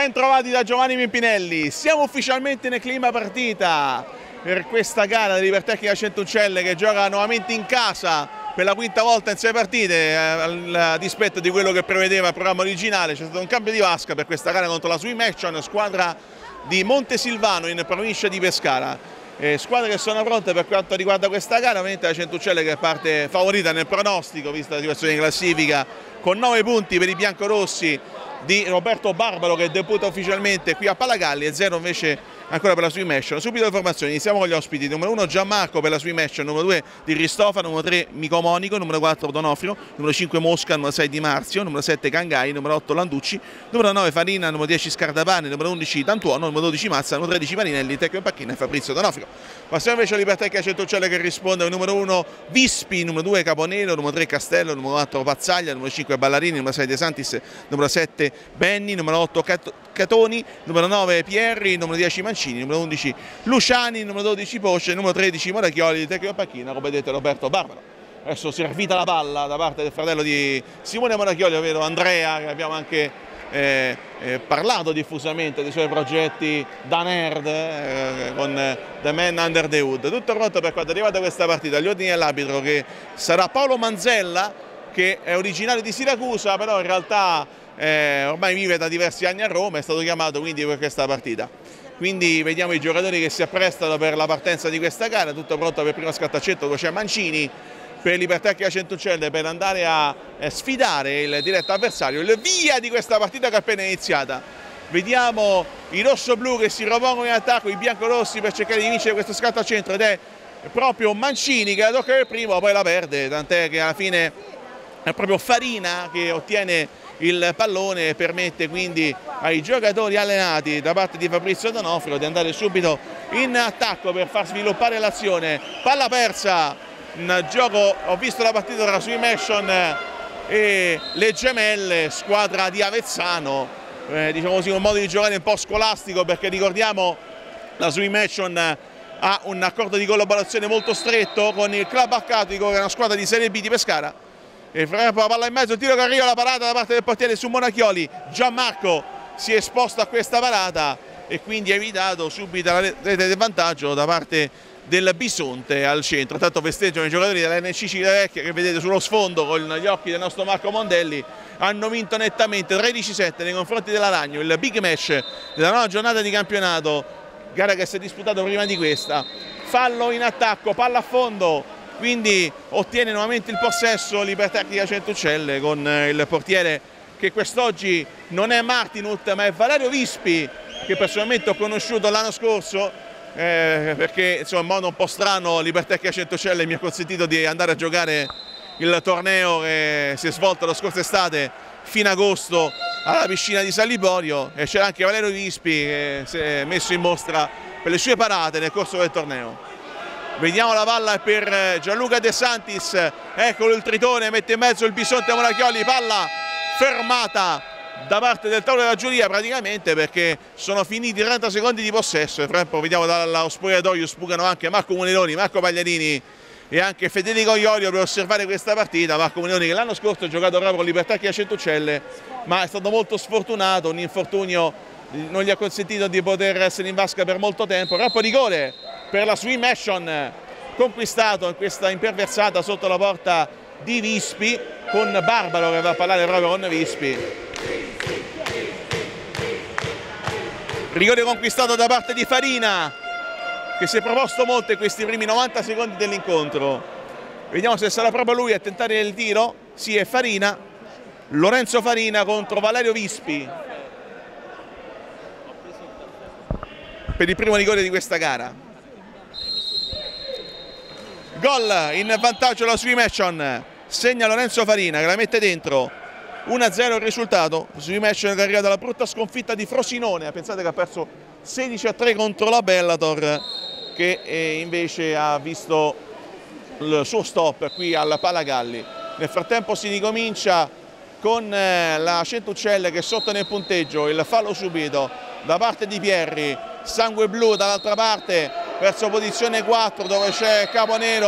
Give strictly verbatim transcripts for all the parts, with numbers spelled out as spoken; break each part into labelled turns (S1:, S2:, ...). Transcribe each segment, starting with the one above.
S1: Ben trovati da Giovanni Pimpinelli, siamo ufficialmente nel clima partita per questa gara di Ipertecnica Centucelle che gioca nuovamente in casa per la quinta volta in sei partite, a dispetto di quello che prevedeva il programma originale. C'è stato un cambio di vasca per questa gara contro la Swim Action, squadra di Montesilvano in provincia di Pescara. Eh, squadre che sono pronte per quanto riguarda questa gara, ovviamente la Centucelle che parte favorita nel pronostico vista la situazione di classifica, con nove punti per i biancorossi di Roberto Barbaro che debutta ufficialmente qui a Palagalli e zero invece ancora per la Swim Action. Subito le formazioni, iniziamo con gli ospiti: numero uno Gianmarco per la Swim Action, numero due Di Ristofano, numero tre Micomonico, numero quattro Donofrio, numero cinque Mosca, numero sei Di Marzio, numero sette Cangai, numero otto Landucci, numero nove Farina, numero dieci Scardapane, numero undici D'Antuono, numero dodici Mazza, numero tredici Marinelli, Tecchio Pacchina e Fabrizio Donofrio. Passiamo invece all'Ipertecnica Centucelle che risponde al numero uno Vispi, numero due Caponero, numero tre Castello, numero quattro Pazzaglia, numero cinque Ballarini, numero sei De Santis, numero sette Benni, numero otto Catoni, numero nove Pierri, numero dieci Mancini, numero undici Luciani, numero dodici Poce, numero tredici Morachioli di Tecchio Pacchina, come vedete Roberto Barbaro. Adesso servita la palla da parte del fratello di Simone Morachioli, ovvero Andrea, che abbiamo anche Eh, eh, parlato diffusamente dei suoi progetti da nerd eh, con eh, The Man Under the Hood. Tutto pronto per quanto riguarda questa partita. Gli ordini dell'arbitro che sarà Paolo Manzella, che è originario di Siracusa, però in realtà eh, ormai vive da diversi anni a Roma, è stato chiamato quindi per questa partita. Quindi vediamo i giocatori che si apprestano per la partenza di questa gara. Tutto pronto per il primo scattaccetto, dove c'è Mancini per l'Ipertecnica Centucelle per andare a sfidare il diretto avversario. Il via di questa partita che è appena iniziata. Vediamo i rossoblu che si ripongono in attacco, i biancorossi per cercare di vincere questo scatto al centro, ed è proprio Mancini che la tocca per primo, poi la perde, tant'è che alla fine è proprio Farina che ottiene il pallone e permette quindi ai giocatori allenati da parte di Fabrizio Donofrio di andare subito in attacco per far sviluppare l'azione. Palla persa. In gioco ho visto la partita tra Swim Action e le Gemelle, squadra di Avezzano, eh, diciamo così, un modo di giocare un po' scolastico, perché ricordiamo la Swim Action ha un accordo di collaborazione molto stretto con il Club Accatico, che è una squadra di Serie B di Pescara. E la palla in mezzo, il tiro che arriva, la parata da parte del portiere su Monachioli. Gianmarco si è esposto a questa parata e quindi ha evitato subito la rete del vantaggio da parte del Bisonte al centro. Tanto festeggiano i giocatori dell'N C Civitavecchia che vedete sullo sfondo con gli occhi del nostro Marco Mondelli. Hanno vinto nettamente tredici sette nei confronti della Ragno, il big match della nuova giornata di campionato, gara che si è disputata prima di questa. Fallo in attacco, palla a fondo, quindi ottiene nuovamente il possesso l'Ipertecnica Centucelle con il portiere che quest'oggi non è Martinut ma è Valerio Vispi, che personalmente ho conosciuto l'anno scorso. Eh, perché insomma, in modo un po' strano l'Ipertecnica Centucelle mi ha consentito di andare a giocare il torneo che si è svolto la scorsa estate fino agosto alla piscina di San Liborio, e c'era anche Valerio Vispi che si è messo in mostra per le sue parate nel corso del torneo. Vediamo la palla per Gianluca De Santis, eccolo il tritone, mette in mezzo il Bisonte a Monachioli, palla fermata da parte del tavolo della giuria praticamente, perché sono finiti trenta secondi di possesso. E fra vediamo dallo spogliatoio sfugano anche Marco Munironi, Marco Pagliarini e anche Federico Iorio per osservare questa partita. Marco Munironi che l'anno scorso ha giocato proprio con l'Ipertecnica Centucelle, ma è stato molto sfortunato, un infortunio non gli ha consentito di poter essere in vasca per molto tempo. Campo di rigore per la Swim Action, conquistato in questa imperversata sotto la porta di Vispi, con Barbaro che va a parlare proprio con Vispi. Rigore conquistato da parte di Farina, che si è proposto molto in questi primi novanta secondi dell'incontro. Vediamo se sarà proprio lui a tentare il tiro. Sì, è Farina, Lorenzo Farina contro Valerio Vispi per il primo rigore di questa gara. Gol in vantaggio la Swim Action, segna Lorenzo Farina che la mette dentro. uno a zero il risultato. Swim Action che è arrivata alla brutta sconfitta di Frosinone, pensate che ha perso sedici a tre contro la Bellator, che invece ha visto il suo stop qui al Palagalli. Nel frattempo si ricomincia con la Centucelle che è sotto nel punteggio, il fallo subito da parte di Pierri, sangue blu dall'altra parte verso posizione quattro dove c'è Caponero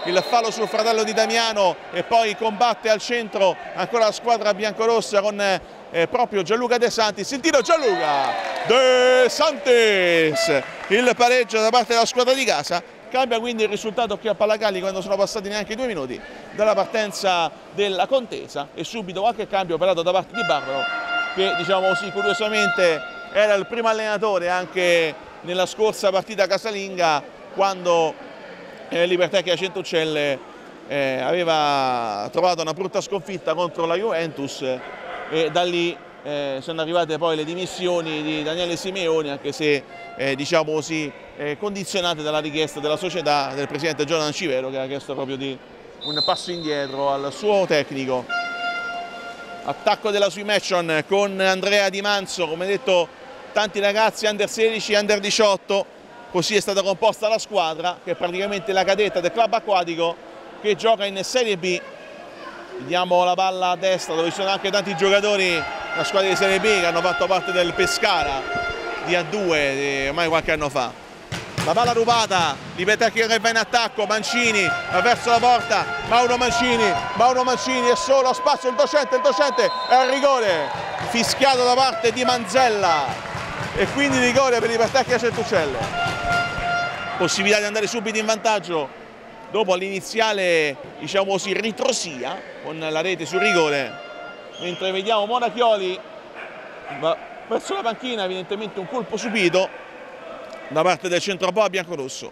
S1: il fallo sul fratello di Damiano e poi combatte al centro ancora la squadra biancorossa con eh, proprio Gianluca De Santis. Il tiro Gianluca De Santis, il pareggio da parte della squadra di casa. Cambia quindi il risultato qui a Pallagalli quando sono passati neanche due minuti dalla partenza della contesa e subito qualche cambio operato da parte di Barbaro, che diciamo così curiosamente era il primo allenatore anche nella scorsa partita casalinga, quando eh, Libertecnica Centucelle eh, aveva trovato una brutta sconfitta contro la Juventus, eh, e da lì eh, sono arrivate poi le dimissioni di Daniele Simeoni, anche se eh, diciamo così eh, condizionate dalla richiesta della società del presidente Giovanni Civero, che ha chiesto proprio di un passo indietro al suo tecnico. Attacco della Swiss Action con Andrea Di Manzo, come detto tanti ragazzi under sedici, under diciotto, così è stata composta la squadra, che è praticamente la cadetta del club acquatico che gioca in Serie B. Vediamo la palla a destra dove ci sono anche tanti giocatori, la squadra di Serie B che hanno fatto parte del Pescara di A due di ormai qualche anno fa. La palla rubata, Libertecnica che va in attacco, Mancini va verso la porta, Mauro Mancini, Mauro Mancini è solo, a spazio il docente, il docente è al rigore, fischiato da parte di Manzella e quindi rigore per Libertecnica Centucelle. Possibilità di andare subito in vantaggio dopo l'iniziale, diciamo così, ritrosia con la rete sul rigore, mentre vediamo Monachioli va verso la panchina, evidentemente un colpo subito da parte del centroboa biancorosso.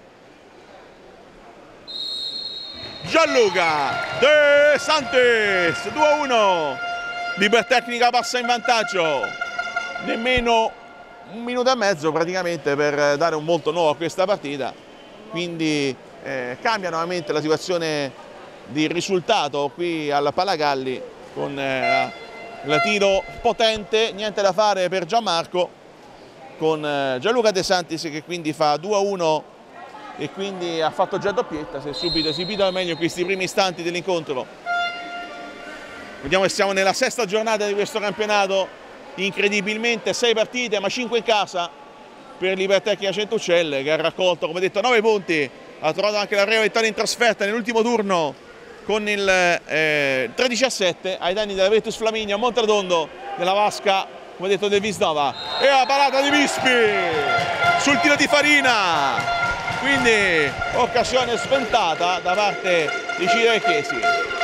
S1: Gianluca De Santis, due a uno, Libertecnica passa in vantaggio, nemmeno un minuto e mezzo praticamente per dare un volto nuovo a questa partita, quindi eh, cambia nuovamente la situazione di risultato qui al Pallagalli con eh, il tiro potente, niente da fare per Gianmarco, con eh, Gianluca De Santis che quindi fa due a uno e quindi ha fatto già doppietta, si è subito esibito al meglio in questi primi istanti dell'incontro. Vediamo che siamo nella sesta giornata di questo campionato, incredibilmente sei partite ma cinque in casa per Libertecnica Centucelle, che ha raccolto, come detto, nove punti, ha trovato anche la prima vittoria in trasferta nell'ultimo turno con il eh, tredici a sette ai danni della Virtus Flaminia a Montradondo, della Vasca, come detto, del Visnova, e la parata di Vispi sul tiro di Farina, quindi occasione sventata da parte di Cirecchesi.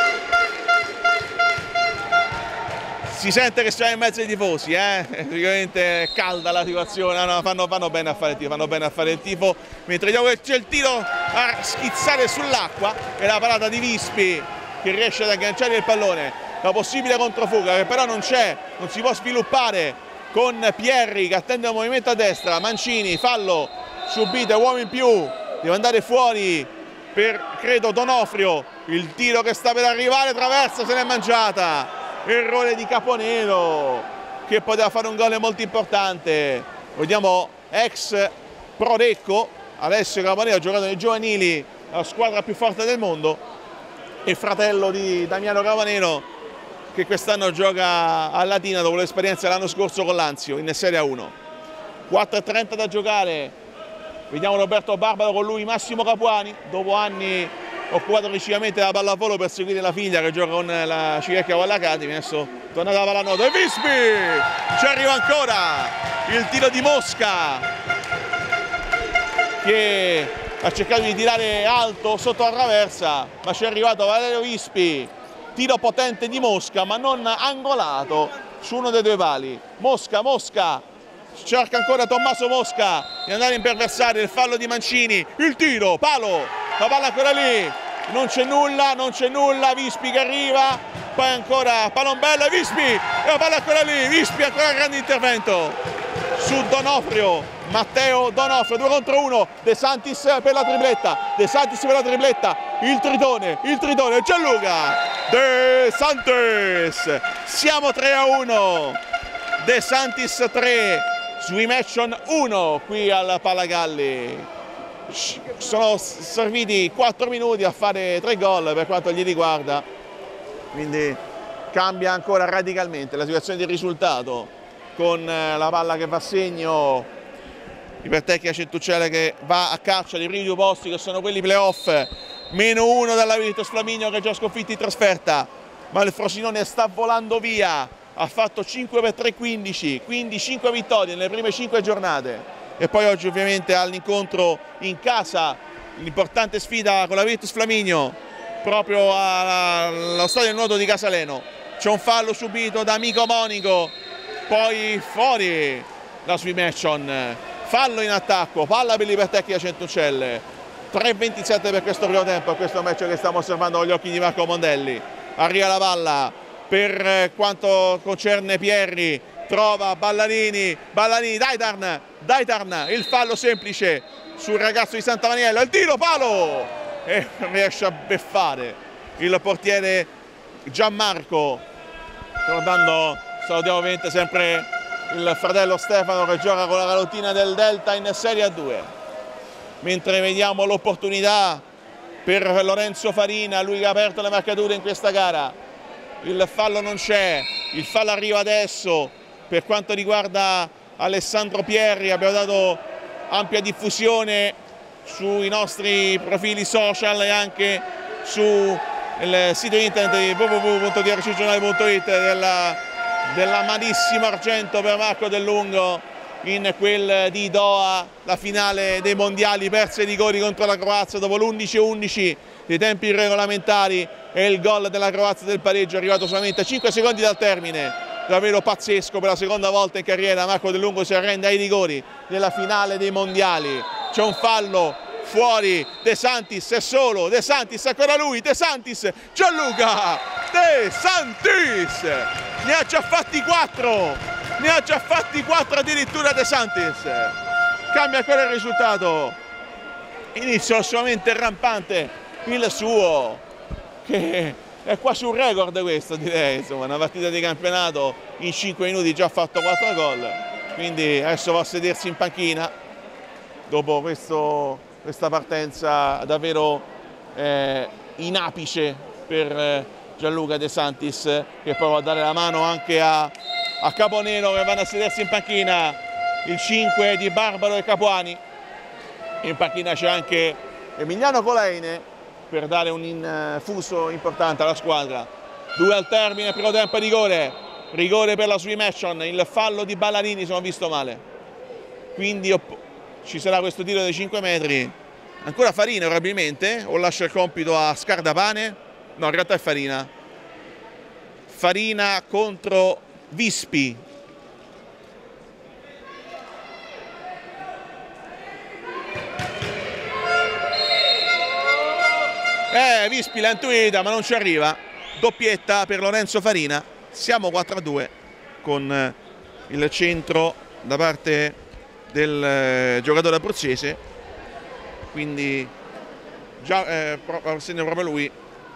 S1: Si sente che siamo in mezzo ai tifosi, eh? Sicuramente è calda la situazione, no, fanno, fanno bene a fare il tifo, fanno bene a fare il tifo, mentre vediamo che c'è il tiro a schizzare sull'acqua e la parata di Vispi che riesce ad agganciare il pallone, la possibile controfuga che però non c'è, non si può sviluppare con Pierri che attende un movimento a destra, Mancini, fallo subito, uomo in più, deve andare fuori per, credo, Donofrio, il tiro che sta per arrivare, traversa, se l'è mangiata. Errore di Caponero che poteva fare un gol molto importante. Vediamo ex Prodecco, Alessio Caponero, ha giocato nei giovanili, la squadra più forte del mondo, e fratello di Damiano Caponero che quest'anno gioca a Latina dopo l'esperienza dell'anno scorso con l'Anzio in Serie A uno. quattro e trenta da giocare, vediamo Roberto Barbaro con lui Massimo Capuani, dopo anni occupato decisamente da pallavolo per seguire la figlia che gioca con la Cirecchia Valle Academy. Adesso tornata la pallanuoto e Vispi ci arriva ancora il tiro di Mosca che ha cercato di tirare alto sotto la traversa, ma ci è arrivato Valerio Vispi, tiro potente di Mosca ma non angolato su uno dei due pali. Mosca, Mosca cerca ancora Tommaso Mosca di andare a imperversare il fallo di Mancini, il tiro, palo, la palla ancora lì, non c'è nulla, non c'è nulla, Vispi che arriva, poi ancora Palombella, Vispi, e la palla ancora lì, Vispi ancora grande intervento su Donofrio, Matteo Donofrio, due contro uno, De Santis per la tripletta, De Santis per la tripletta, il tritone, il tritone, Gianluca De Santis, siamo tre a uno, De Santis tre, Swiss Action uno qui al Pallagalli. Sono serviti quattro minuti a fare tre gol per quanto gli riguarda, quindi cambia ancora radicalmente la situazione di risultato con la palla che va a segno Libertecnica Centucelle che va a caccia dei primi due posti che sono quelli playoff meno uno dalla Virtus Flaminio che ha già sconfitto in trasferta, ma il Frosinone sta volando via, ha fatto cinque per tre quindici, quindi cinque vittorie nelle prime cinque giornate e poi oggi ovviamente all'incontro in casa, l'importante sfida con la Virtus Flaminio proprio allo stadio del nuoto di Casaleno. C'è un fallo subito da Amico Monico, poi fuori la swim action, fallo in attacco, palla per l'Ipertecnica Centucelle, tre ventisette per questo primo tempo, questo match che stiamo osservando con gli occhi di Marco Mondelli. Arriva la palla per quanto concerne Pierri, trova Ballanini, Ballanini, Daitarn, Daitarn, il fallo semplice sul ragazzo di Sant'Amaniello, il tiro, palo, e riesce a beffare il portiere Gianmarco. Ricordando, salutiamo ovviamente sempre il fratello Stefano che gioca con la Galottina del Delta in Serie A due. Mentre vediamo l'opportunità per Lorenzo Farina, lui che ha aperto le marcature in questa gara. Il fallo non c'è, il fallo arriva adesso. Per quanto riguarda Alessandro Pierri abbiamo dato ampia diffusione sui nostri profili social e anche sul sito internet di w w w punto d r c giornale punto it della, dell'amatissimo argento per Marco Del Lungo in quel di Doha, la finale dei mondiali, perse di rigori contro la Croazia dopo l'undici a undici dei tempi regolamentari e il gol della Croazia del pareggio è arrivato solamente a cinque secondi dal termine. Davvero pazzesco, per la seconda volta in carriera Marco Del Lungo si arrende ai rigori nella finale dei mondiali. C'è un fallo fuori, De Santis è solo, De Santis ancora lui, De Santis, Gianluca De Santis ne ha già fatti quattro, ne ha già fatti quattro addirittura De Santis, cambia ancora il risultato, inizio assolutamente rampante il suo, che è quasi un record questo, direi, insomma, una partita di campionato in cinque minuti già ha fatto quattro gol, quindi adesso va a sedersi in panchina dopo questo, questa partenza davvero eh, in apice per eh, Gianluca De Santis, che poi va a dare la mano anche a, a Caponero, che vanno a sedersi in panchina, il cinque di Barbaro e Capuani. In panchina c'è anche Emiliano Colaine per dare un infuso importante alla squadra. Due al termine, primo tempo, rigore, rigore per la swim action, il fallo di Ballanini se non ho visto male, quindi ci sarà questo tiro dei cinque metri, ancora Farina probabilmente, o lascia il compito a Scardapane, no in realtà è Farina, Farina contro Vispi. Eh, Vispi l'ha intuita ma non ci arriva, doppietta per Lorenzo Farina, siamo quattro a due con il centro da parte del giocatore abruzzese, quindi già eh, segna proprio lui,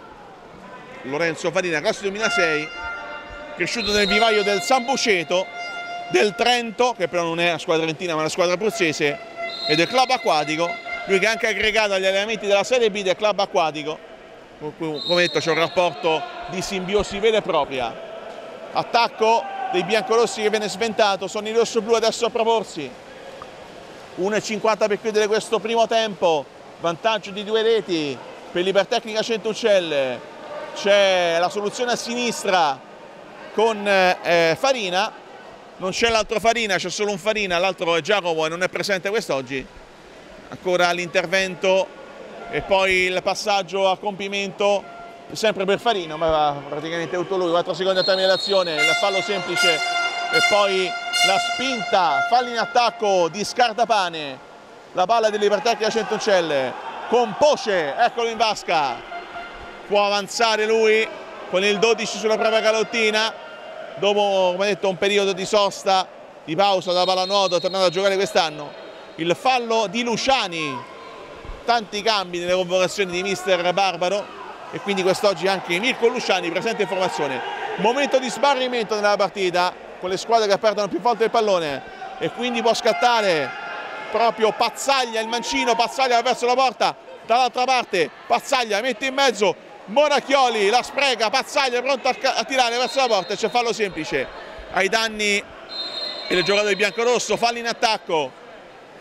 S1: Lorenzo Farina, classe duemilasei, cresciuto nel vivaio del San Buceto, del Trento, che però non è la squadra trentina ma la squadra abruzzese, e del club acquatico. Lui che è anche aggregato agli allenamenti della Serie B del club acquatico, come detto c'è un rapporto di simbiosi vera e propria. Attacco dei biancorossi che viene sventato, sono i rossoblu adesso a proporsi. uno e cinquanta per chiudere questo primo tempo, vantaggio di due reti per l'Ipertecnica Centucelle. C'è la soluzione a sinistra con eh, Farina, non c'è l'altro Farina, c'è solo un Farina, l'altro è Giacomo e non è presente quest'oggi. Ancora l'intervento e poi il passaggio a compimento sempre per Farina, ma va praticamente tutto lui, quattro secondi al termine dell'azione, il fallo semplice e poi la spinta, fallo in attacco di Scardapane, la palla dell'Ipertecnica Centucelle con Poce, eccolo in vasca, può avanzare lui con il dodici sulla propria Galottina, dopo come detto un periodo di sosta, di pausa da pallanuoto, è tornato a giocare quest'anno. Il fallo di Luciani, tanti cambi nelle convocazioni di mister Barbaro e quindi quest'oggi anche Mirko Luciani presente in formazione. Momento di sbarrimento nella partita con le squadre che perdono più volte il pallone e quindi può scattare proprio Pazzaglia, il mancino, Pazzaglia va verso la porta, dall'altra parte Pazzaglia mette in mezzo Monacchioli, la sprega, Pazzaglia è pronto a, a tirare verso la porta e c'è fallo semplice ai danni del giocatore biancorosso, fallo in attacco.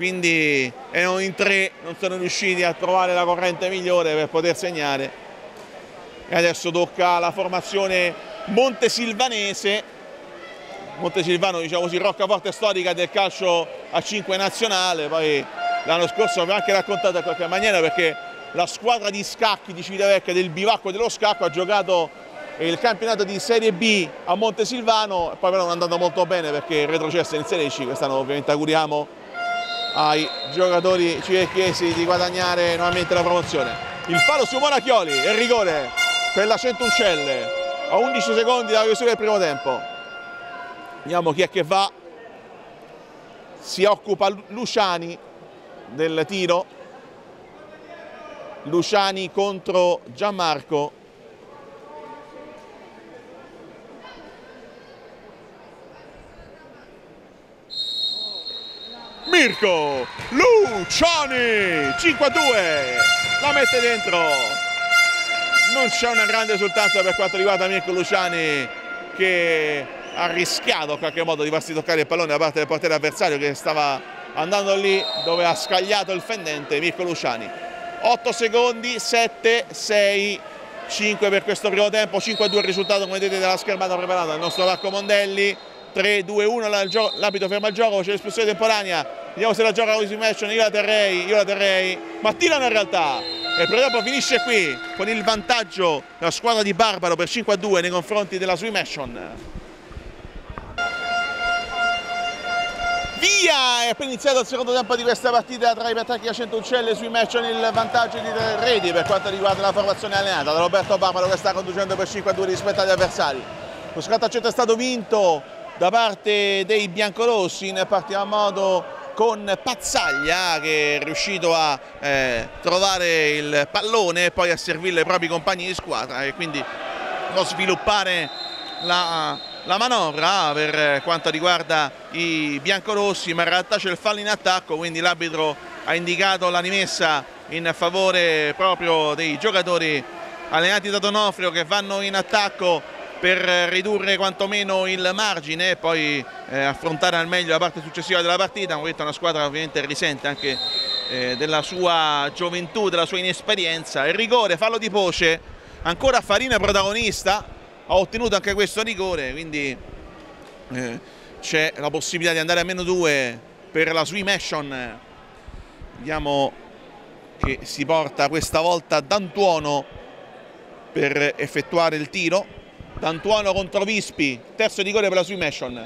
S1: quindi erano in tre, non sono riusciti a trovare la corrente migliore per poter segnare. E adesso tocca alla formazione montesilvanese, Montesilvano, diciamo così, roccaforte storica del calcio a cinque nazionale. Poi l'anno scorso avevo anche raccontato in qualche maniera, perché la squadra di scacchi di Civitavecchia, del bivacco dello scacco, ha giocato il campionato di Serie B a Montesilvano, e poi però non è andato molto bene perché è retrocesso in Serie C. Quest'anno ovviamente auguriamo ai giocatori civitavecchiesi di guadagnare nuovamente la promozione. Il fallo su Monacchioli e il rigore per la Centuncelle a undici secondi dalla chiusura del primo tempo. Vediamo chi è che va. Si occupa Luciani del tiro. Luciani contro Gianmarco. Mirko Luciani, cinque a due, la mette dentro. Non c'è una grande esultanza per quanto riguarda Mirko Luciani, che ha rischiato in qualche modo di farsi toccare il pallone da parte del portiere avversario, che stava andando lì dove ha scagliato il fendente Mirko Luciani. otto secondi, sette, sei, cinque per questo primo tempo, cinque a due il risultato, come vedete dalla schermata preparata il nostro Marco Mondelli. Tre, due, uno, l'arbitro ferma il gioco, c'è l'espulsione temporanea, vediamo se la gioca così match, io la terrei, io la terrei, ma tirano in realtà. E il primo tempo finisce qui con il vantaggio della squadra di Barbaro per cinque a due nei confronti della Swimation. Via! È appena iniziato il secondo tempo di questa partita tra i Ipertecnica a Centuncelle e Swimation, il vantaggio di tre reti per quanto riguarda la formazione allenata da Roberto Barbaro, che sta conducendo per cinque a due rispetto agli avversari. Lo scatto a centro è stato vinto da parte dei biancorossi in particolar modo con Pazzaglia, che è riuscito a eh, trovare il pallone e poi a servirlo ai propri compagni di squadra, e quindi non sviluppare la, la manovra per quanto riguarda i biancorossi, ma in realtà c'è il fallo in attacco, quindi l'arbitro ha indicato la rimessa in favore proprio dei giocatori allenati da Donofrio, che vanno in attacco per ridurre quantomeno il margine e poi eh, affrontare al meglio la parte successiva della partita. Questa è una squadra che ovviamente risente anche eh, della sua gioventù, della sua inesperienza. Il rigore, fallo di Poce, ancora Farina protagonista, ha ottenuto anche questo rigore, quindi eh, c'è la possibilità di andare a meno due per la Swimation. Vediamo che si porta questa volta D'Antuono per effettuare il tiro. D'Antuono contro Vispi, terzo rigore per la Swimation.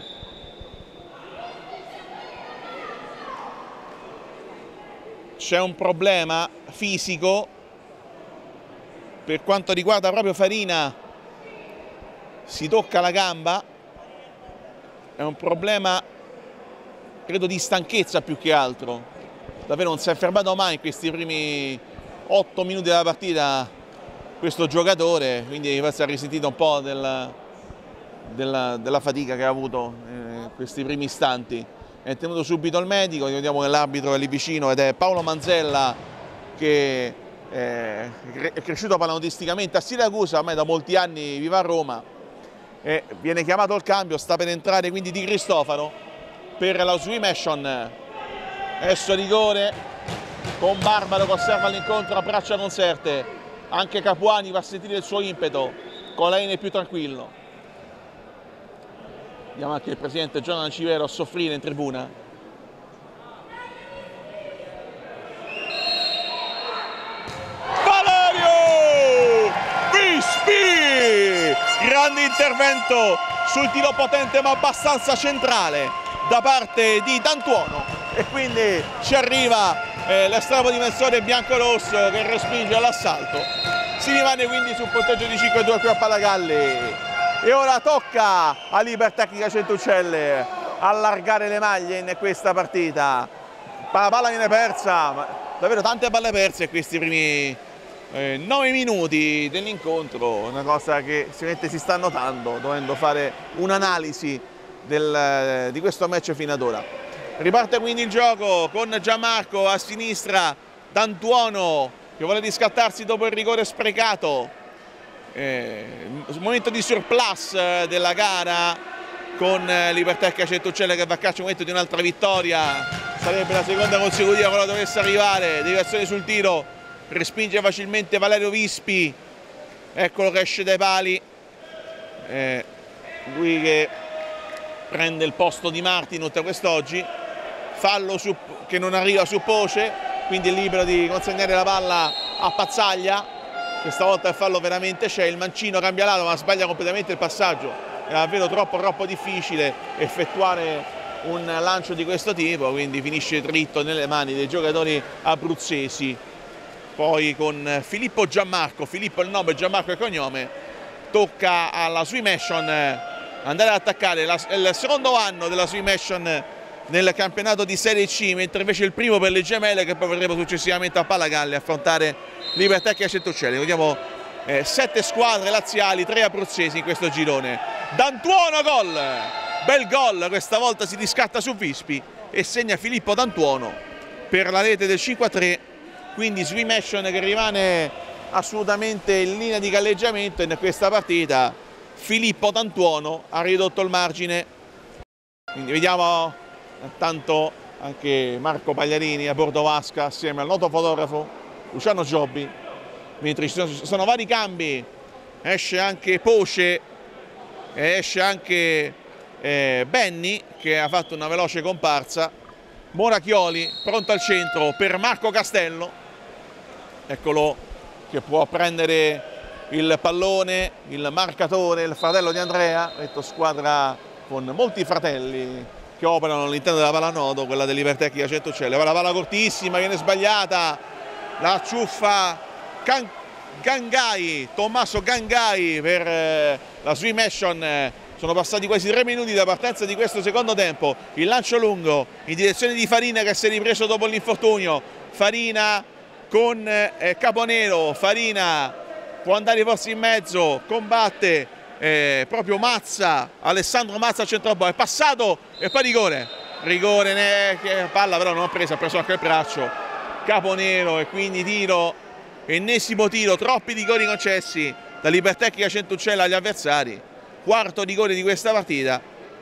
S1: C'è un problema fisico per quanto riguarda proprio Farina, si tocca la gamba, è un problema credo di stanchezza più che altro, davvero non si è fermato mai in questi primi otto minuti della partita questo giocatore, quindi forse ha risentito un po' del, della, della fatica che ha avuto in questi primi istanti. È tenuto subito al medico, vediamo che l'arbitro è lì vicino ed è Paolo Manzella, che è cresciuto pallanutisticamente a Siracusa, ormai da molti anni vive a Roma, e viene chiamato al cambio, sta per entrare quindi Di Cristofaro per la Swimation. Adesso rigore con Barbaro che osserva l'incontro a braccia conserte. Anche Capuani va a sentire il suo impeto, Colaini è più tranquillo. Vediamo anche il presidente Giovanni Civero a soffrire in tribuna. Valerio Vispi! Grande intervento sul tiro potente ma abbastanza centrale da parte di D'Antuono, e quindi ci arriva Eh, l'estremo difensore biancorosso che respinge l'assalto. Si rimane quindi sul punteggio di cinque a due qui a Palagalli, e ora tocca all'Ipertecnica Centuncelle allargare le maglie in questa partita. La palla viene persa, ma davvero tante palle perse in questi primi eh, nove minuti dell'incontro, una cosa che sicuramente si sta notando dovendo fare un'analisi del, di questo match fino ad ora. Riparte quindi il gioco con Gianmarco a sinistra, D'Antuono che vuole riscattarsi dopo il rigore sprecato. Eh, momento di surplus della gara con l'Ipertecnica Centuncelle che va a calcio, momento di un'altra vittoria sarebbe la seconda consecutiva quando dovesse arrivare, deviazione sul tiro, respinge facilmente Valerio Vispi, eccolo che esce dai pali, eh, lui che prende il posto di Martinut quest'oggi, fallo su, che non arriva su Poce, quindi è libero di consegnare la palla a Pazzaglia, questa volta il fallo veramente c'è, il mancino cambia lato ma sbaglia completamente il passaggio, è davvero troppo troppo difficile effettuare un lancio di questo tipo, quindi finisce dritto nelle mani dei giocatori abruzzesi. Poi con Filippo Gianmarco, Filippo il nome, Gianmarco il cognome, tocca alla Swim Action andare ad attaccare la, il secondo anno della Swim Action nel campionato di Serie C, mentre invece il primo per le gemelle, che poi vedremo successivamente a Pallagalle affrontare Libertecchia Centuccelli. Vediamo eh, sette squadre laziali, tre abruzzesi in questo girone. D'Antuono gol! Bel gol, questa volta si riscatta su Vispi e segna Filippo D'Antuono per la rete del cinque a tre, quindi Swim Action che rimane assolutamente in linea di galleggiamento in questa partita. Filippo D'Antuono ha ridotto il margine, quindi vediamo intanto anche Marco Pagliarini a bordo vasca assieme al noto fotografo Luciano Giobbi, mentre ci sono, ci sono vari cambi, esce anche Poce, esce anche Eh, Benny che ha fatto una veloce comparsa, Morachioli pronto al centro per Marco Castello, eccolo che può prendere il pallone, il marcatore, il fratello di Andrea, detto squadra con molti fratelli che operano all'interno della pallanuoto, quella del Libertecchia Centuccelli. La palla cortissima viene sbagliata, la ciuffa Can Gangai, Tommaso Gangai per eh, la Swim Action. eh, Sono passati quasi tre minuti da partenza di questo secondo tempo, il lancio lungo in direzione di Farina che si è ripreso dopo l'infortunio, Farina con eh, Caponero, Farina può andare forse in mezzo, combatte eh, proprio Mazza, Alessandro Mazza al centro, è passato e poi rigore, rigore, ne, che palla però non ha preso, ha preso anche il braccio, Caponero e quindi tiro, ennesimo tiro, troppi rigori concessi da Libertecchia Centuccelli agli avversari. Quarto rigore di questa partita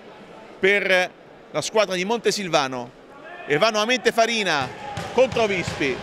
S1: per la squadra di Montesilvano e va nuovamente Farina contro Vispi.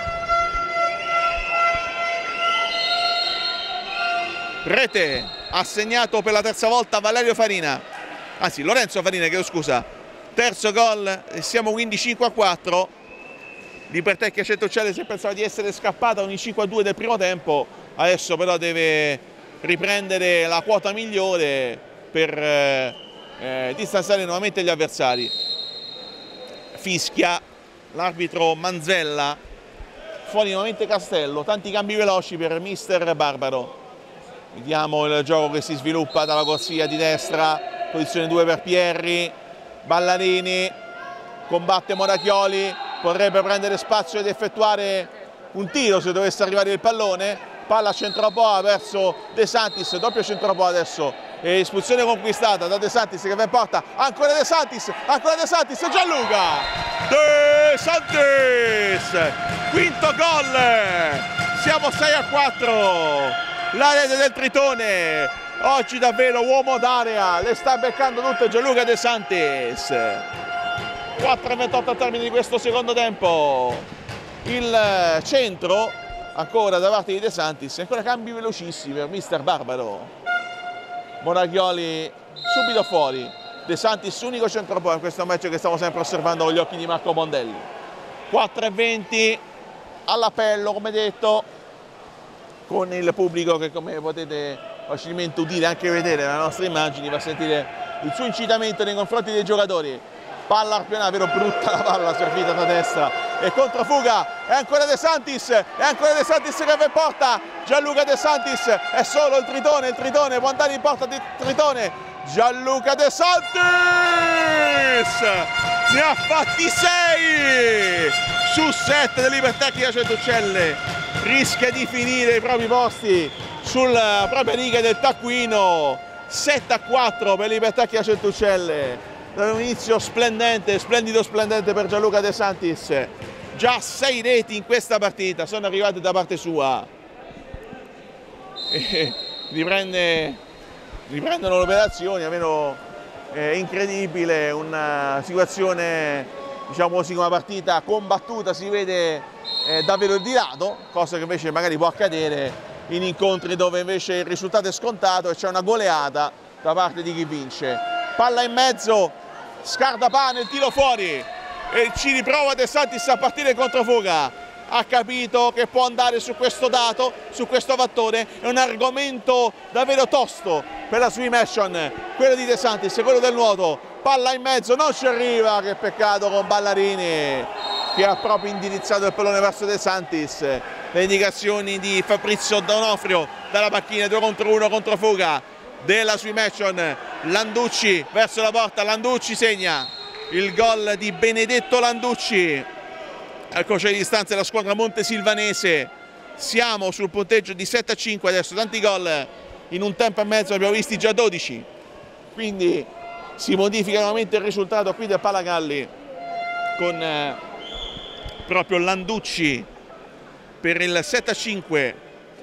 S1: Rete assegnato per la terza volta Valerio Farina, anzi Lorenzo Farina, chiedo scusa, terzo gol e siamo quindi cinque a quattro. Libertecchia Centuccelli si pensava di essere scappata con il cinque a due del primo tempo, adesso però deve riprendere la quota migliore per eh, eh, distanziare nuovamente gli avversari. Fischia l'arbitro Manzella, fuori nuovamente Castello, tanti cambi veloci per mister Barbaro. Vediamo il gioco che si sviluppa dalla corsia di destra, posizione due per Pierri, Ballarini, combatte Morachioli, vorrebbe prendere spazio ed effettuare un tiro se dovesse arrivare il pallone. Palla a centropoa verso De Santis, doppio centropoa adesso, e espulsione conquistata da De Santis che va in porta, ancora De Santis, ancora De Santis, Gianluca De Santis, quinto gol, siamo sei a quattro, la rete del Tritone, oggi davvero uomo d'area, le sta beccando tutte Gianluca De Santis. quattro e ventotto al termine di questo secondo tempo, il centro ancora da parte di De Santis, ancora cambi velocissimi per mister Barbaro. Morachioli subito fuori, De Santis unico centropoi in questo match che stiamo sempre osservando con gli occhi di Marco Mondelli. quattro e venti all'appello, come detto, con il pubblico che, come potete facilmente udire, anche vedere nelle nostre immagini, va a sentire il suo incitamento nei confronti dei giocatori. Palla arpionata, vero brutta la palla servita da destra e controfuga, è ancora De Santis, è ancora De Santis che va in porta, Gianluca De Santis, è solo il Tritone, il Tritone può andare in porta di Tritone, Gianluca De Santis ne ha fatti sei su sette del Libertecchia Centuccelli, rischia di finire i propri posti sulla propria riga del taccuino. Sette a quattro per Libertecchia Centuccelli, da un inizio splendente, splendido splendente per Gianluca De Santis, già sei reti in questa partita sono arrivate da parte sua e riprende, riprendono le operazioni, almeno è incredibile, una situazione diciamo così, una partita combattuta, si vede eh, davvero di lato, cosa che invece magari può accadere in incontri dove invece il risultato è scontato e c'è una goleata da parte di chi vince. Palla in mezzo, Scardapane, il tiro fuori e ci riprova De Santis a partire controfuga. Ha capito che può andare su questo dato, su questo fattore, è un argomento davvero tosto per la swim action, quello di De Santis, quello del nuoto. Palla in mezzo, non ci arriva, che peccato con Ballarini che ha proprio indirizzato il pallone verso De Santis. Le indicazioni di Fabrizio D'Onofrio dalla panchina, due contro uno, controfuga della swim action. Landucci verso la porta, Landucci segna il gol di Benedetto Landucci. Al crocevia di distanza della squadra montesilvanese, siamo sul punteggio di sette a cinque adesso, tanti gol in un tempo e mezzo, abbiamo visti già dodici, quindi si modifica nuovamente il risultato qui del Palagalli con eh, proprio Landucci per il sette a cinque,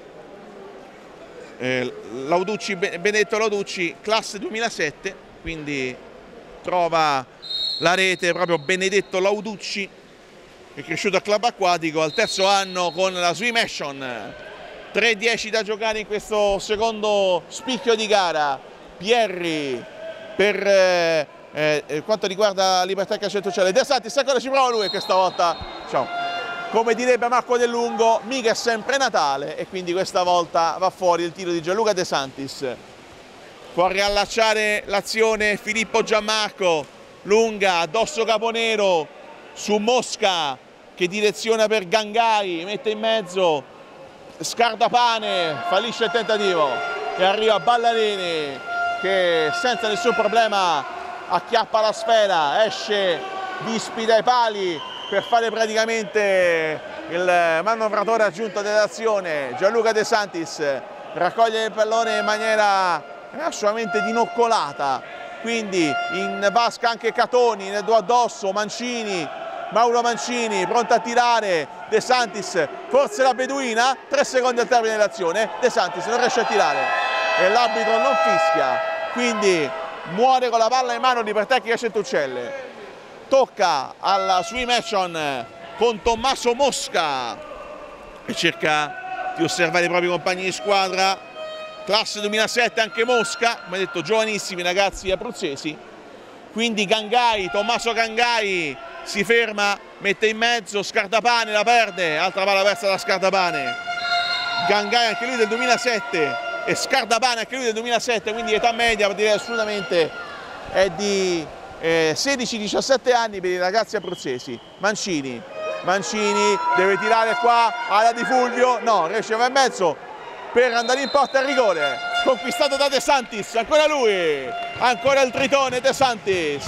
S1: eh, Lauducci, Benedetto Lauducci, classe duemilasette, quindi trova la rete proprio Benedetto Lauducci, è cresciuto al club acquatico al terzo anno con la swim action. tre dieci da giocare in questo secondo spicchio di gara. Pierri per eh, eh, quanto riguarda Libertà Calciatocciale. De Santis ancora ci prova lui, e questa volta diciamo, come direbbe Marco Del Lungo, mica è sempre Natale, e quindi questa volta va fuori il tiro di Gianluca De Santis. Può riallacciare l'azione Filippo Gianmarco, lunga addosso Caponero su Mosca che direziona per Gangai, mette in mezzo Scardapane, fallisce il tentativo e arriva Ballarini che senza nessun problema acchiappa la sfera, esce dispi dai pali per fare praticamente il manovratore aggiunto dell'azione. Gianluca De Santis raccoglie il pallone in maniera assolutamente dinoccolata, quindi in vasca anche Catoni, ne do addosso Mancini, Mauro Mancini pronto a tirare. De Santis, forse la beduina, tre secondi al termine dell'azione, De Santis non riesce a tirare e l'arbitro non fischia, quindi muore con la palla in mano Libertà Chiacentucelle. Tocca alla swim action con Tommaso Mosca che cerca di osservare i propri compagni di squadra, classe duemilasette anche Mosca, come detto giovanissimi ragazzi abruzzesi, quindi Gangai, Tommaso Gangai si ferma, mette in mezzo Scardapane, la perde, altra palla persa da Scardapane. Gangai anche lui del duemilasette e Scardapane anche lui del duemilasette, quindi età media direi assolutamente è di eh, sedici diciassette anni per i ragazzi abruzzesi. Mancini, Mancini deve tirare qua, alla di Fulvio, no, riesce a va in mezzo per andare in porta, al rigore, conquistato da De Santis, ancora lui, ancora il tritone De Santis,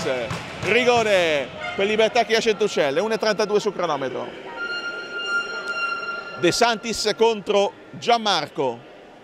S1: rigore per Libertà Chiacentucelle, uno e trentadue sul cronometro. De Santis contro Gianmarco.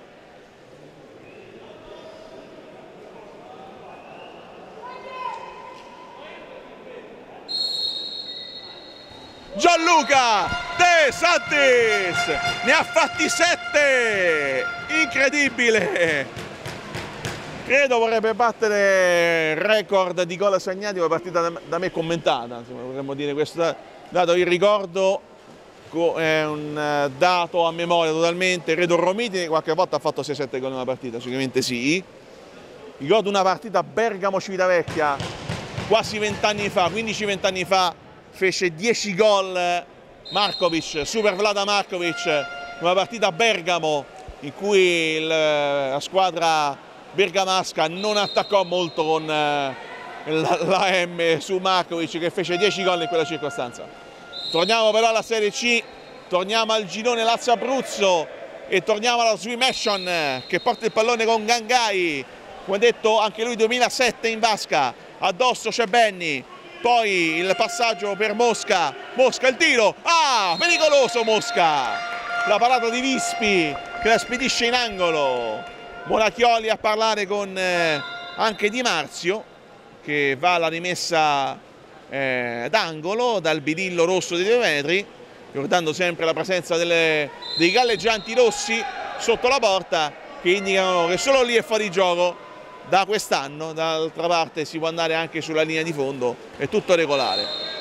S1: Gianluca De Santis ne ha fatti sette, incredibile. Credo vorrebbe battere il record di gol segnati una partita da me commentata, insomma, potremmo dire questo, dato il ricordo è un dato a memoria totalmente. Credo Romiti qualche volta ha fatto sei sette gol in una partita, sicuramente sì. Ricordo una partita a Bergamo Civitavecchia quasi vent'anni fa, quindici venti anni fa, fece dieci gol Markovic, Super Vlada Markovic, una partita a Bergamo in cui il, la squadra bergamasca non attaccò molto con eh, la, la M su Markovic, che fece dieci gol in quella circostanza. Torniamo però alla Serie C, torniamo al girone Lazio-Abruzzo e torniamo alla swim action che porta il pallone con Gangai, come detto anche lui duemilasette in vasca, addosso c'è Benni, poi il passaggio per Mosca, Mosca il tiro, ah, pericoloso Mosca, la parata di Vispi che la spedisce in angolo. Monacchioli a parlare con eh, anche Di Marzio che va alla rimessa eh, d'angolo dal birillo rosso di due metri, ricordando sempre la presenza delle, dei galleggianti rossi sotto la porta che indicano che solo lì è fuori gioco da quest'anno. D'altra parte si può andare anche sulla linea di fondo, è tutto regolare.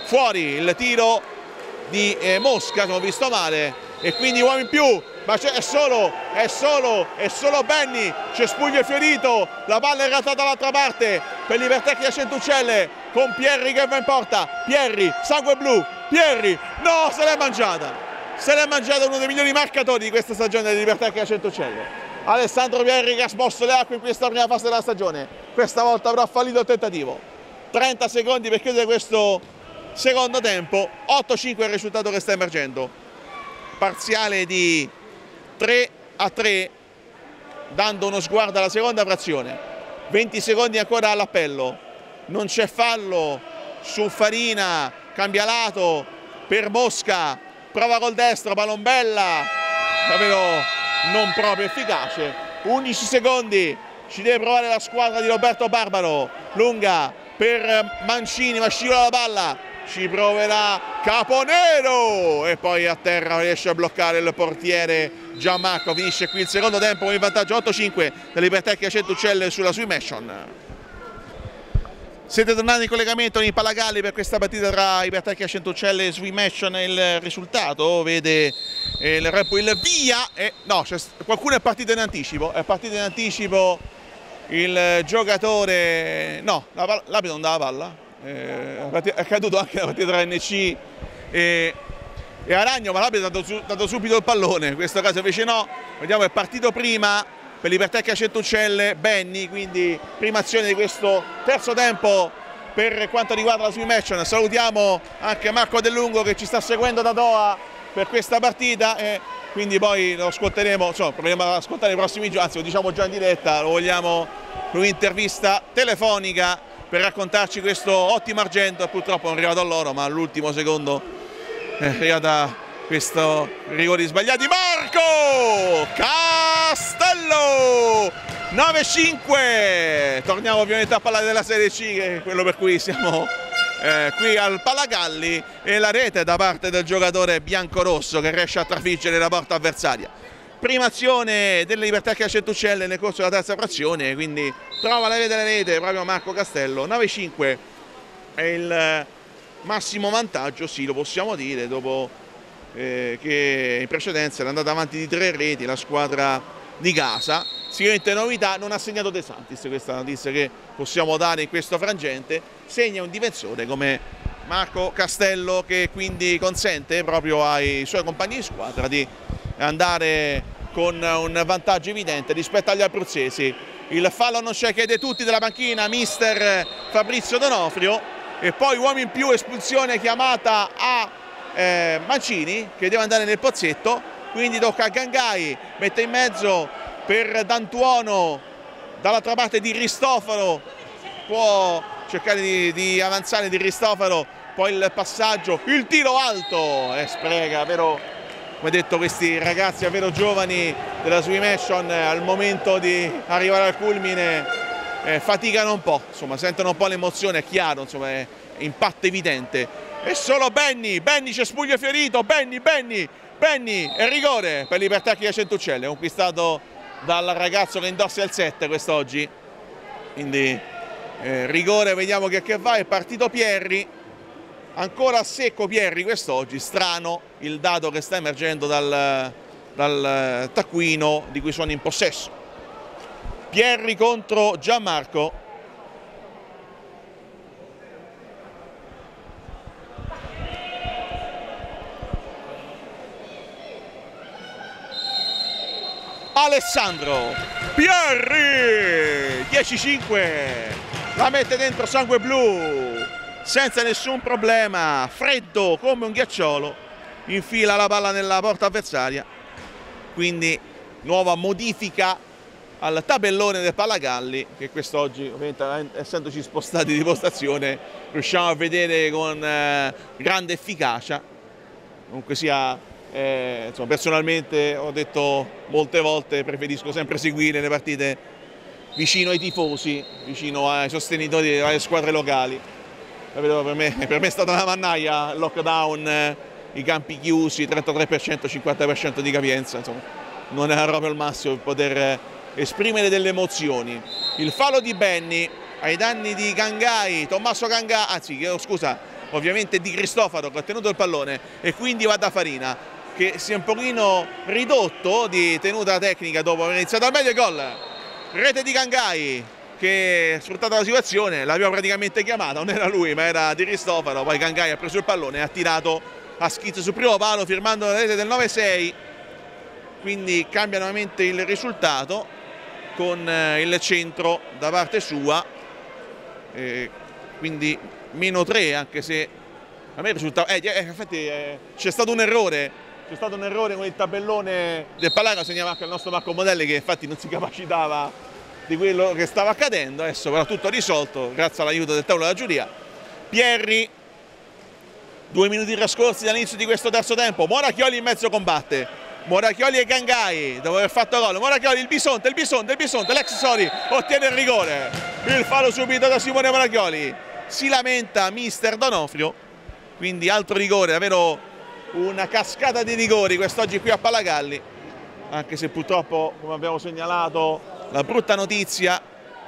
S1: fuori il tiro di eh, Mosca, se ho visto male, e quindi uomo in più, ma è solo, è solo, è solo Benny, Cespuglio è fiorito, la palla è rattata dall'altra parte per l'Ibertecnica Centucelle con Pierri che va in porta, Pierri, sangue blu, Pierri, no, se l'è mangiata, se l'è mangiata uno dei migliori marcatori di questa stagione dell'Ibertecnica Centucelle. Alessandro Pierri che ha smosso le acque in questa prima fase della stagione, questa volta avrà fallito il tentativo. trenta secondi per chiudere questo secondo tempo, otto cinque è il risultato che sta emergendo, parziale di tre a tre, dando uno sguardo alla seconda frazione, venti secondi ancora all'appello, non c'è fallo su Farina, cambia lato per Mosca, prova col destro, Palombella, davvero non proprio efficace, undici secondi, ci deve provare la squadra di Roberto Barbaro, lunga per Mancini, ma scivola la palla, ci proverà Caponero e poi a terra riesce a bloccare il portiere Gianmarco. Finisce qui il secondo tempo con il vantaggio otto cinque dell'Ibertecnica Centucelle sulla Swimation. Siete tornati in collegamento in Palagalli per questa partita tra Ibertecnica Centucelle e Swimation. Il risultato vede il Red Bull via e no, qualcuno è partito in anticipo, è partito in anticipo il giocatore, no, l'arbitro non dava palla. È caduto anche la partita tra N C e, e Aragno, ma l'arbitro ha dato, dato subito il pallone, in questo caso invece no. Vediamo, è partito prima per l'Ibertecnica Centucelle Benny, quindi prima azione di questo terzo tempo per quanto riguarda la Swimation. Salutiamo anche Marco Del Lungo che ci sta seguendo da Doha per questa partita e quindi poi lo ascolteremo, insomma, proveremo ad ascoltare i prossimi giorni, anzi lo diciamo già in diretta, lo vogliamo un'intervista telefonica per raccontarci questo ottimo argento. Purtroppo non è arrivato a loro, ma all'ultimo secondo è arrivata questo rigori sbagliati. Marco Castello nove cinque, torniamo ovviamente a parlare della Serie C, che è quello per cui siamo eh, qui al Palagalli, e la rete da parte del giocatore biancorosso che riesce a trafiggere la porta avversaria. Prima azione dell'Ibertecnica Centucelle nel corso della terza frazione, quindi trova la rete della rete proprio Marco Castello. Nove cinque è il massimo vantaggio, sì, lo possiamo dire, dopo eh, che in precedenza era andata avanti di tre reti la squadra di casa. Sicuramente novità, non ha segnato De Santis, questa è la notizia che possiamo dare in questo frangente, segna un difensore come Marco Castello, che quindi consente proprio ai suoi compagni di squadra di andare con un vantaggio evidente rispetto agli abruzzesi. Il fallo non c'è, chiede tutti della panchina mister Fabrizio Donofrio, e poi uomo in più, espulsione chiamata a eh, Mancini che deve andare nel pozzetto, quindi tocca a Gangai, mette in mezzo per D'Antuono, dall'altra parte di Ristoforo, può cercare di, di avanzare di Ristoforo, poi il passaggio, il tiro alto e spreca, vero? Come detto, questi ragazzi davvero giovani della Swimation al momento di arrivare al culmine eh, faticano un po', insomma, sentono un po' l'emozione, è chiaro, insomma, è impatto evidente. E solo Benny, Benny Cespuglio fiorito, Benny, Benny, Benny, e rigore per l'Ibertecnica Centucelle, conquistato dal ragazzo che indossa il sette quest'oggi. Quindi eh, rigore, vediamo che, che va, è partito Pierri. Ancora a secco Pierri quest'oggi, strano il dato che sta emergendo dal, dal taccuino di cui sono in possesso. Pierri contro Gianmarco. Alessandro Pierri, dieci cinque, la mette dentro sangue blu senza nessun problema, freddo come un ghiacciolo, infila la palla nella porta avversaria, quindi nuova modifica al tabellone del Palagalli, che quest'oggi, ovviamente essendoci spostati di postazione, riusciamo a vedere con eh, grande efficacia. Comunque sia, eh, insomma, personalmente ho detto molte volte, preferisco sempre seguire le partite vicino ai tifosi, vicino ai sostenitori delle squadre locali. Per me, per me è stata una mannaia il lockdown, eh, i campi chiusi, trentatré per cento, cinquanta per cento di capienza, insomma, non era proprio il massimo per poter eh, esprimere delle emozioni. Il fallo di Benny ai danni di Gangai, Tommaso Gangai, anzi chiedo scusa, ovviamente Di Cristofaro che ha tenuto il pallone e quindi va da Farina che si è un pochino ridotto di tenuta tecnica dopo aver iniziato al meglio. Gol, rete di Gangai che sfruttata la situazione, l'aveva praticamente chiamata, non era lui ma era Di Cristofaro, poi Gangai ha preso il pallone e ha tirato a schizzo sul primo palo firmando la rete del nove sei, quindi cambia nuovamente il risultato con il centro da parte sua, eh, quindi meno tre, anche se a me risultava, eh, eh, infatti eh, c'è stato un errore, c'è stato un errore con il tabellone del Palaga, segnava anche il nostro Marco Modelli che infatti non si capacitava di quello che stava accadendo, adesso però tutto risolto grazie all'aiuto del tavolo della giuria. Pierri, due minuti trascorsi dall'inizio di questo terzo tempo, Morachioli in mezzo combatte, Morachioli e Gangai dopo aver fatto gol, Morachioli, il Bisonte, il Bisonte, il Bisonte, l'ex Sori ottiene il rigore, il fallo subito da Simone Morachioli, si lamenta mister Donofrio, quindi altro rigore, davvero una cascata di rigori quest'oggi qui a Palagalli, anche se purtroppo, come abbiamo segnalato, la brutta notizia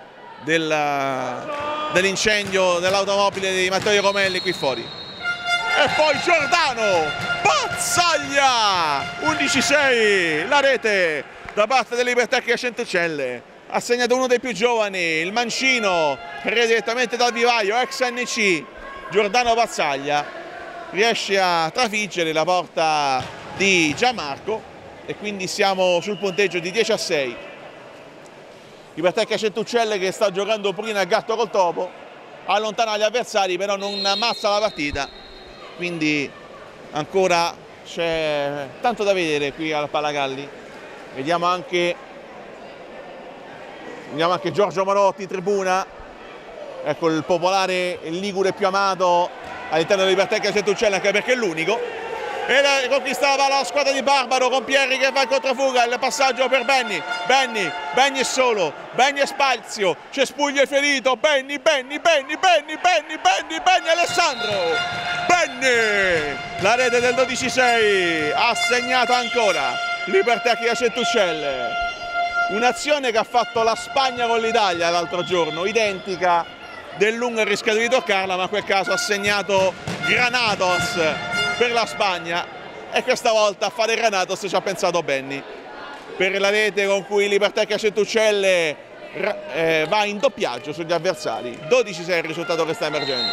S1: dell'incendio dell'automobile di Matteo Romelli qui fuori. E poi Giordano, Pazzaglia, undici sei, la rete da parte della Libertà Centocelle, ha segnato uno dei più giovani, il mancino, direttamente dal vivaio, ex N C, Giordano Pazzaglia, riesce a trafiggere la porta di Gianmarco e quindi siamo sul punteggio di dieci a sei. Libertà Centocelle che sta giocando prima a gatto col topo, allontana gli avversari però non ammazza la partita, quindi ancora c'è tanto da vedere qui al Palagalli. Vediamo anche, vediamo anche Giorgio Marotti in tribuna, ecco il popolare, il ligure più amato all'interno della Libertà Centocelle, anche perché è l'unico. E conquistava la squadra di Barbaro con Pierri che va in controfuga, il passaggio per Benni, Benni, Benni è solo, Benni è spazio, c'è Spuglia ferito, Benni, Benni, Benni, Benni, Benni, Benni, Benni, Alessandro, Benni, la rete del dodici sei, ha segnato ancora Libertà Centocelle, un'azione che ha fatto la Spagna con l'Italia l'altro giorno, identica, del lungo il rischio di toccarla, ma in quel caso ha segnato Granados per la Spagna e questa volta a fare Granados ci ha pensato Benni per la rete con cui Libertà Centocelle eh, va in doppiaggio sugli avversari. Dodici sei il risultato che sta emergendo.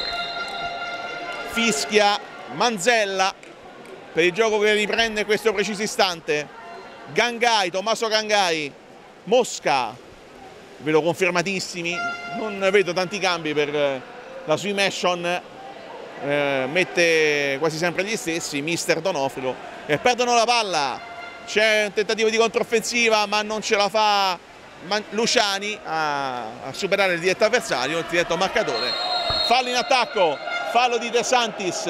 S1: Fischia Manzella per il gioco che riprende in questo preciso istante. Gangai, Tommaso Gangai, Mosca, vedo confermatissimi, non vedo tanti cambi per la swim action. Eh, mette quasi sempre gli stessi, mister Donofrio, e perdono la palla, c'è un tentativo di controffensiva ma non ce la fa Luciani a, a superare il diretto avversario, il diretto marcatore, fallo in attacco, fallo di De Santis,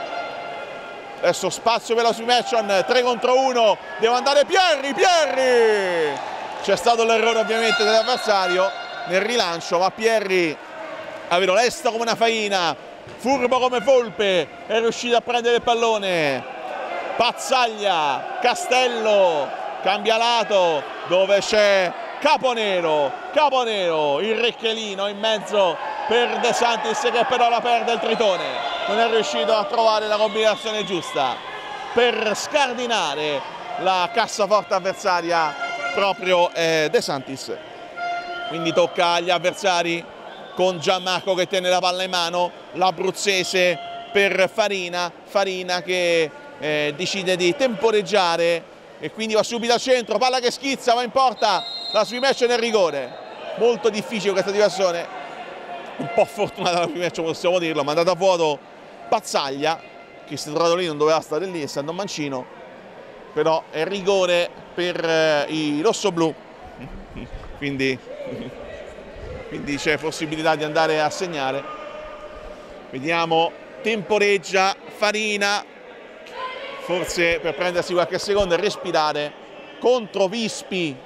S1: adesso spazio per la swim action, tre contro uno, deve andare Pierri, Pierri, c'è stato l'errore ovviamente dell'avversario nel rilancio, ma Pierri aveva lesto come una faina, furbo come Volpe, è riuscito a prendere il pallone. Pazzaglia, Castello, cambia lato dove c'è Caponero, Caponero, il Recchelino in mezzo per De Santis che però la perde il tritone, non è riuscito a trovare la combinazione giusta per scardinare la cassaforte avversaria proprio eh, De Santis, quindi tocca agli avversari con Gianmarco che tiene la palla in mano, l'abruzzese per Farina, Farina che eh, decide di temporeggiare e quindi va subito al centro, palla che schizza, va in porta, la swim action nel rigore, molto difficile questa situazione, un po' fortunata la swim action possiamo dirlo, ma è andata a vuoto Pazzaglia che si è trovato lì, non doveva stare lì essendo un mancino, però è rigore per eh, i rossoblù, quindi... quindi c'è possibilità di andare a segnare. Vediamo, temporeggia Farina, forse per prendersi qualche secondo e respirare, contro Vispi.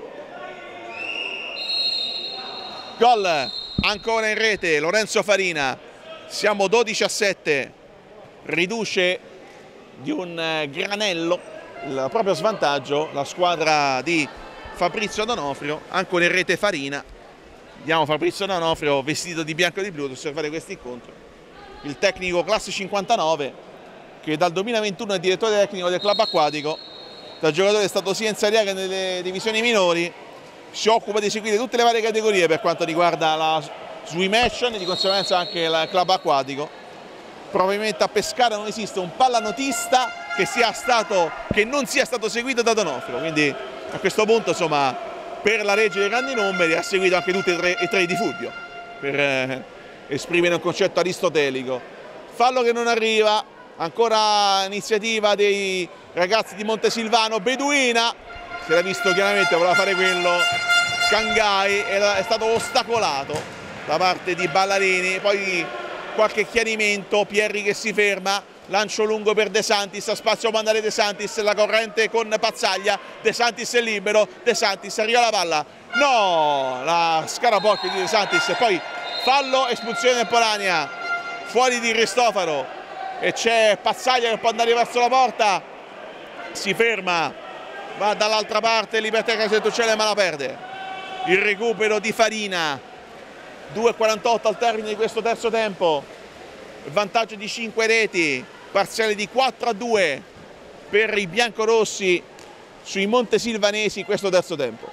S1: Gol ancora in rete Lorenzo Farina, siamo dodici a sette, riduce di un granello il proprio svantaggio la squadra di Fabrizio Donofrio, ancora in rete Farina. Vediamo Fabrizio Donofrio vestito di bianco e di blu ad osservare questo incontro. il tecnico classe cinquantanove, che dal duemilaventuno è direttore tecnico del club acquatico. Da giocatore è stato sia in Serie A che nelle divisioni minori, si occupa di seguire tutte le varie categorie per quanto riguarda la Swim Action e di conseguenza anche il club acquatico. Probabilmente a Pescara non esiste un pallanotista che, sia stato, che non sia stato seguito da Donofrio, quindi a questo punto insomma per la legge dei grandi numeri ha seguito anche tutti e tre, e tre di Fulvio per eh, esprimere un concetto aristotelico. Fallo che non arriva, ancora iniziativa dei ragazzi di Montesilvano. Beduina, si era visto chiaramente, voleva fare quello, Gangai è stato ostacolato da parte di Ballarini, poi qualche chiarimento, Pierri che si ferma, lancio lungo per De Santis, spazio può andare De Santis, la corrente con Pazzaglia, De Santis è libero, De Santis arriva la palla, no, la scarabocchia di De Santis, e poi fallo, espulsione temporanea, fuori di Cristofaro, e c'è Pazzaglia che può andare verso la porta, si ferma, va dall'altra parte, Libertà Casettuccelle ma la perde. Il recupero di Farina, due e quarantotto al termine di questo terzo tempo, vantaggio di cinque reti, parziale di quattro a due per i biancorossi sui montesilvanesi in questo terzo tempo.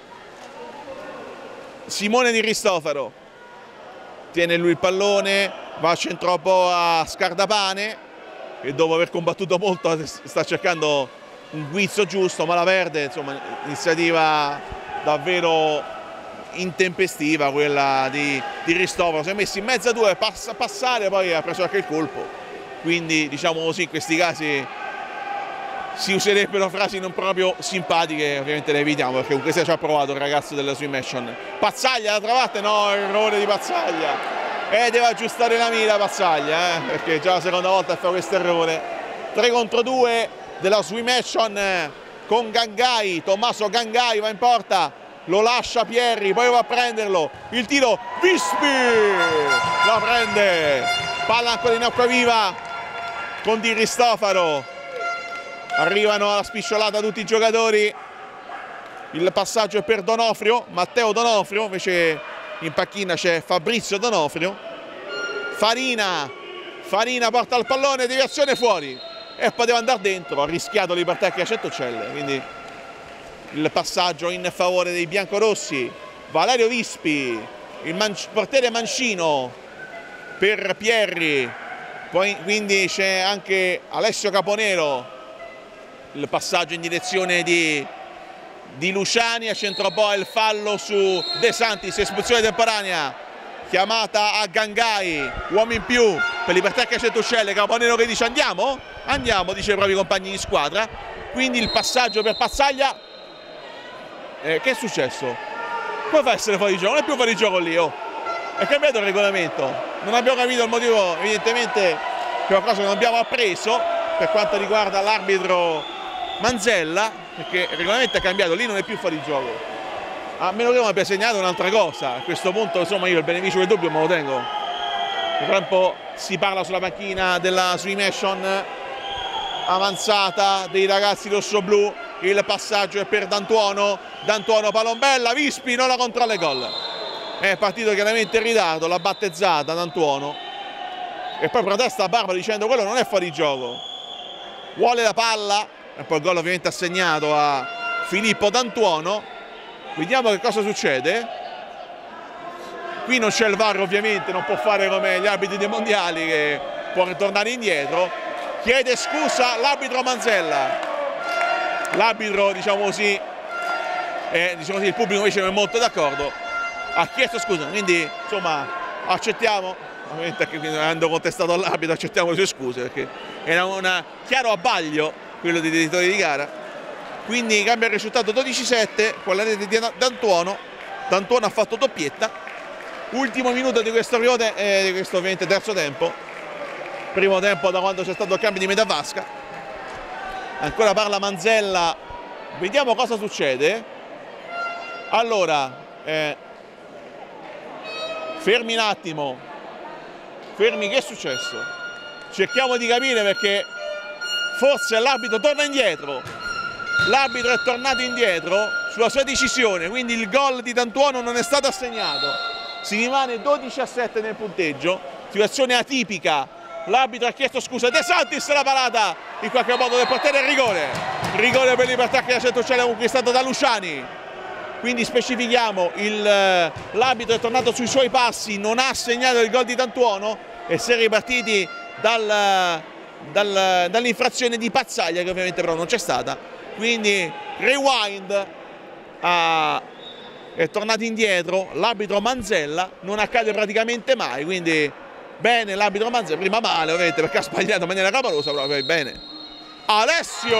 S1: Simone Di Cristofaro tiene lui il pallone, va a centro un po' a Scardapane e dopo aver combattuto molto sta cercando un guizzo giusto ma la perde, insomma iniziativa davvero intempestiva quella di, di Cristofaro, si è messo in mezzo a due, passa a passare, poi ha preso anche il colpo, quindi diciamo così in questi casi si userebbero frasi non proprio simpatiche, ovviamente le evitiamo perché comunque si è già provato il ragazzo della Swim Action. Pazzaglia la trovate? No, errore di Pazzaglia e eh, deve aggiustare la mira Pazzaglia eh, perché già la seconda volta fa questo errore. tre contro due della Swim Action con Gangai, Tommaso Gangai va in porta, lo lascia Pierri, poi va a prenderlo, il tiro, Vispi la prende, palla ancora in acqua viva con Di Cristofaro, arrivano alla spicciolata tutti i giocatori, il passaggio è per Donofrio, Matteo Donofrio, invece in panchina c'è Fabrizio Donofrio, Farina, Farina porta il pallone, deviazione fuori e poteva andare dentro, ha rischiato Libertà Casettuccelle, quindi il passaggio in favore dei biancorossi. Valerio Vispi, il man portiere mancino per Pierri, poi quindi c'è anche Alessio Caponero, il passaggio in direzione di, di Luciani, a centro poi il fallo su De Santis, espulsione temporanea, chiamata a Gangai, uomo in più per Libertà Casettuccelle, Caponero che dice andiamo? Andiamo, dice ai propri compagni di squadra, quindi il passaggio per Pazzaglia. Eh, che è successo? Come fa a essere fuori gioco? Non è più fuori gioco lì, oh. È cambiato il regolamento. Non abbiamo capito il motivo, evidentemente qualcosa che non abbiamo appreso per quanto riguarda l'arbitro Manzella, perché il regolamento è cambiato, lì non è più fuori gioco. A meno che non abbia segnato un'altra cosa. A questo punto insomma io il beneficio del dubbio me lo tengo. Nel frattempo si parla sulla panchina della Swim Action, avanzata dei ragazzi rossoblu. Il passaggio è per D'Antuono, D'Antuono palombella, Vispi non la controlla e gol. È partito chiaramente in ritardo, l'ha battezzata D'Antuono e poi protesta a Barba dicendo quello non è fuori gioco. Vuole la palla e poi il gol ovviamente assegnato a Filippo D'Antuono. Vediamo che cosa succede. Qui non c'è il V A R ovviamente, non può fare come gli arbitri dei mondiali che può ritornare indietro. Chiede scusa l'arbitro Manzella. L'arbitro, diciamo così, eh, diciamo così, il pubblico invece non è molto d'accordo, ha chiesto scusa, quindi insomma accettiamo, ovviamente avendo contestato all'arbitro accettiamo le sue scuse perché era un chiaro abbaglio quello dei editori di gara, quindi cambia il risultato dodici a sette con la rete di D'Antuono. D'Antuono ha fatto doppietta, ultimo minuto di questo, eh, di questo ovviamente terzo tempo, primo tempo da quando c'è stato il cambio di metà vasca. Ancora parla Manzella, vediamo cosa succede. Allora, eh, fermi un attimo, fermi, che è successo? Cerchiamo di capire perché forse l'arbitro torna indietro, l'arbitro è tornato indietro sulla sua decisione, quindi il gol di D'Antuono non è stato assegnato, si rimane dodici a sette nel punteggio, situazione atipica l'arbitro ha chiesto scusa, De Santis la parata in qualche modo del portiere, rigore, rigore per Libertà che la Centocelle ha conquistato da Luciani. Quindi specifichiamo, l'arbitro è tornato sui suoi passi, non ha segnato il gol di D'Antuono e si è ripartiti dal, dal, dall'infrazione di Pazzaglia, che ovviamente però non c'è stata. Quindi rewind, a, è tornato indietro l'arbitro Manzella, non accade praticamente mai, quindi bene l'arbitro Manzella, prima male ovviamente perché ha sbagliato in maniera clamorosa, però bene. Alessio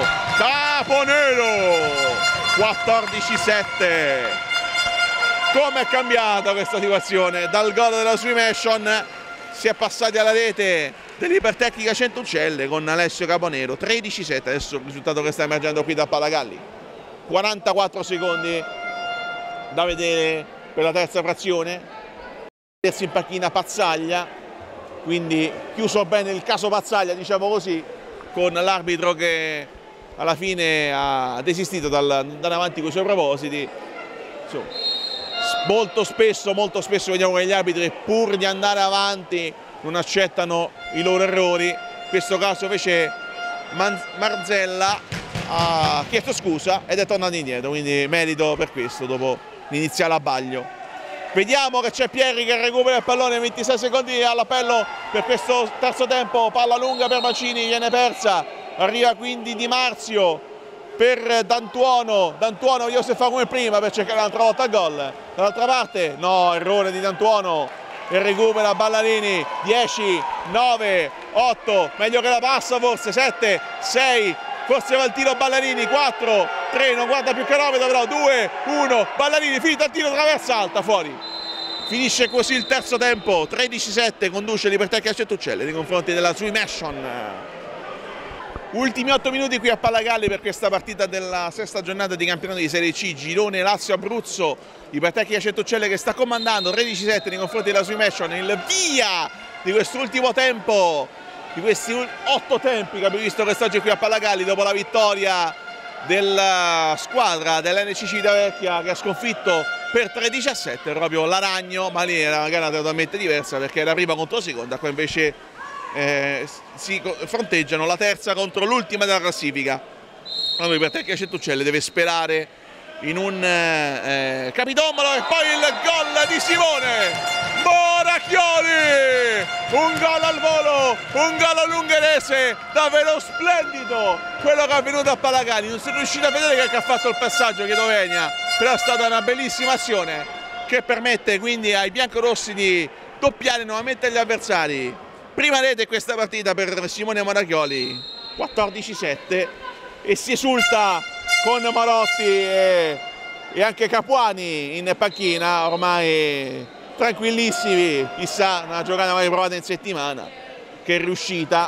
S1: Caponero, quattordici sette. Come è cambiata questa situazione? Dal gol della Swimation si è passati alla rete dell'Ipertecnica Centocelle con Alessio Caponero, tredici sette. Adesso il risultato che sta emergendo qui da Palagalli. quarantaquattro secondi da vedere per la terza frazione. Terzo in panchina Pazzaglia, quindi chiuso bene il caso Pazzaglia, diciamo così, con l'arbitro che alla fine ha desistito dal andare avanti con i suoi propositi. Insomma, molto spesso, molto spesso vediamo che gli arbitri, pur di andare avanti, non accettano i loro errori. In questo caso invece Marzella ha chiesto scusa ed è tornato indietro, quindi merito per questo dopo l'iniziale abbaglio. Vediamo che c'è Pierri che recupera il pallone, ventisei secondi all'appello per questo terzo tempo, palla lunga per Mancini, viene persa, arriva quindi Di Marzio per D'Antuono, D'Antuono io se fa come prima per cercare un'altra volta il gol, dall'altra parte no, errore di D'Antuono e recupera Ballarini, dieci, nove, otto, meglio che la passa forse, sette, sei, forse va il tiro Ballarini, quattro, tre, non guarda più chilometro però, due, uno, Ballarini, finita il tiro, traversa alta, fuori. Finisce così il terzo tempo, tredici sette, conduce l'Ipertecnica Centocelle nei confronti della Swimation. Ultimi otto minuti qui a Palagalli per questa partita della sesta giornata di campionato di Serie C, girone Lazio-Abruzzo, Ipertecnica Centocelle che sta comandando, tredici sette nei confronti della Swimation, il via di quest'ultimo tempo, di questi otto tempi che abbiamo visto quest'oggi qui a Palagalli dopo la vittoria della squadra dell'N C Civitavecchia che ha sconfitto per tredici a sette proprio l'Aragno, ma lì era una gara totalmente diversa perché era prima contro la seconda, qua invece eh, si fronteggiano la terza contro l'ultima della classifica. Allora Ipertecnica Centocelle deve sperare in un eh, capitombolo e poi il gol di Simone Moracchioli, un gol al volo, un gol all'ungherese, davvero splendido quello che è avvenuto a Palagalli. Non sono riuscito a vedere che ha fatto il passaggio Chiedovegna, però è stata una bellissima azione che permette quindi ai biancorossi di doppiare nuovamente gli avversari. Prima rete questa partita per Simone Moracchioli, quattordici sette, e si esulta con Marotti e, e anche Capuani in panchina, ormai tranquillissimi, chissà, una giocata mai provata in settimana che è riuscita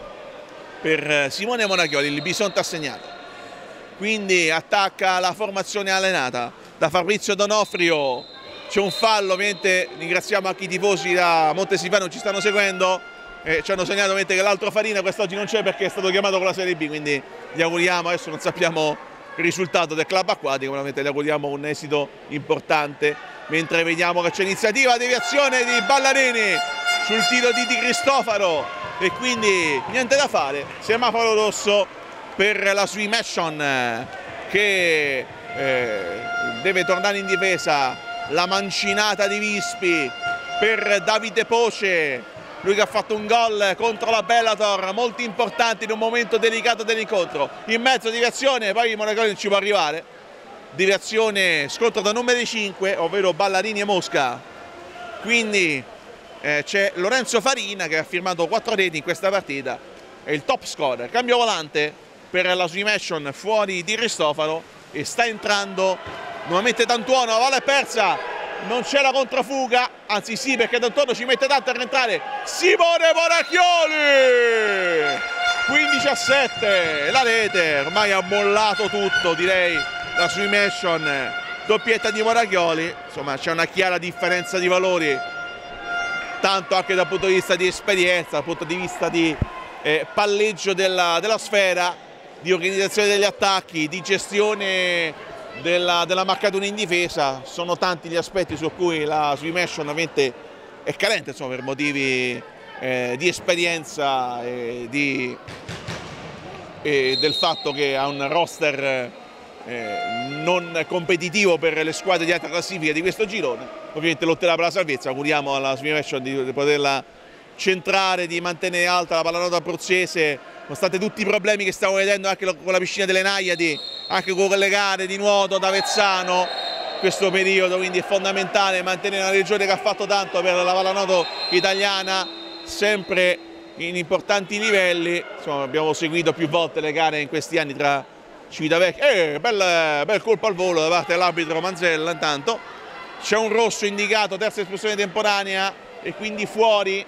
S1: per Simone Moracchioli, il Bisonte ha segnato. Quindi attacca la formazione allenata da Fabrizio Donofrio, c'è un fallo, ovviamente ringraziamo anche i tifosi da Montesifano che ci stanno seguendo, eh, ci hanno segnato ovviamente che l'altro Farina quest'oggi non c'è perché è stato chiamato con la Serie B, quindi gli auguriamo, adesso non sappiamo il risultato del club acquatico, veramente gli auguriamo un esito importante, mentre vediamo che c'è iniziativa, deviazione di Ballarini sul tiro di Di Cristofaro e quindi niente da fare, semaforo rosso per la Swimation che eh, deve tornare in difesa. La mancinata di Vispi per Davide Poce, lui che ha fatto un gol contro la Bellator molto importante in un momento delicato dell'incontro, in mezzo deviazione, poi Moracchioli non ci può arrivare, deviazione, scontro da numeri cinque, ovvero Ballarini e Mosca, quindi eh, c'è Lorenzo Farina che ha firmato quattro reti in questa partita, è il top scorer. Cambio volante per la Swimation, fuori di Cristofaro e sta entrando nuovamente D'Antuono, la palla è persa, non c'è la controfuga, anzi sì perché D'Antuono ci mette tanto a rientrare, Simone Moracchioli, quindici a sette, la rete, ormai ha mollato tutto direi la Swimation, doppietta di Moracchioli, insomma c'è una chiara differenza di valori, tanto anche dal punto di vista di esperienza, dal punto di vista di eh, palleggio della, della sfera, di organizzazione degli attacchi, di gestione Della, della marcatura in difesa. Sono tanti gli aspetti su cui la Swimation ovviamente è carente, insomma, per motivi eh, di esperienza e, di, e del fatto che ha un roster eh, non competitivo per le squadre di alta classifica di questo girone. Ovviamente lotterà per la salvezza, auguriamo alla Swimmation di, di poterla centrare, di mantenere alta la pallanuoto abruzzese, nonostante tutti i problemi che stiamo vedendo anche con la piscina delle Naiadi, anche con le gare di nuoto da Avezzano, questo periodo, quindi è fondamentale mantenere una regione che ha fatto tanto per la pallanuoto italiana, sempre in importanti livelli. Insomma, abbiamo seguito più volte le gare in questi anni tra Civitavecchia, eh, bel, bel colpo al volo da parte dell'arbitro Manzella. Intanto c'è un rosso indicato, terza espulsione temporanea e quindi fuori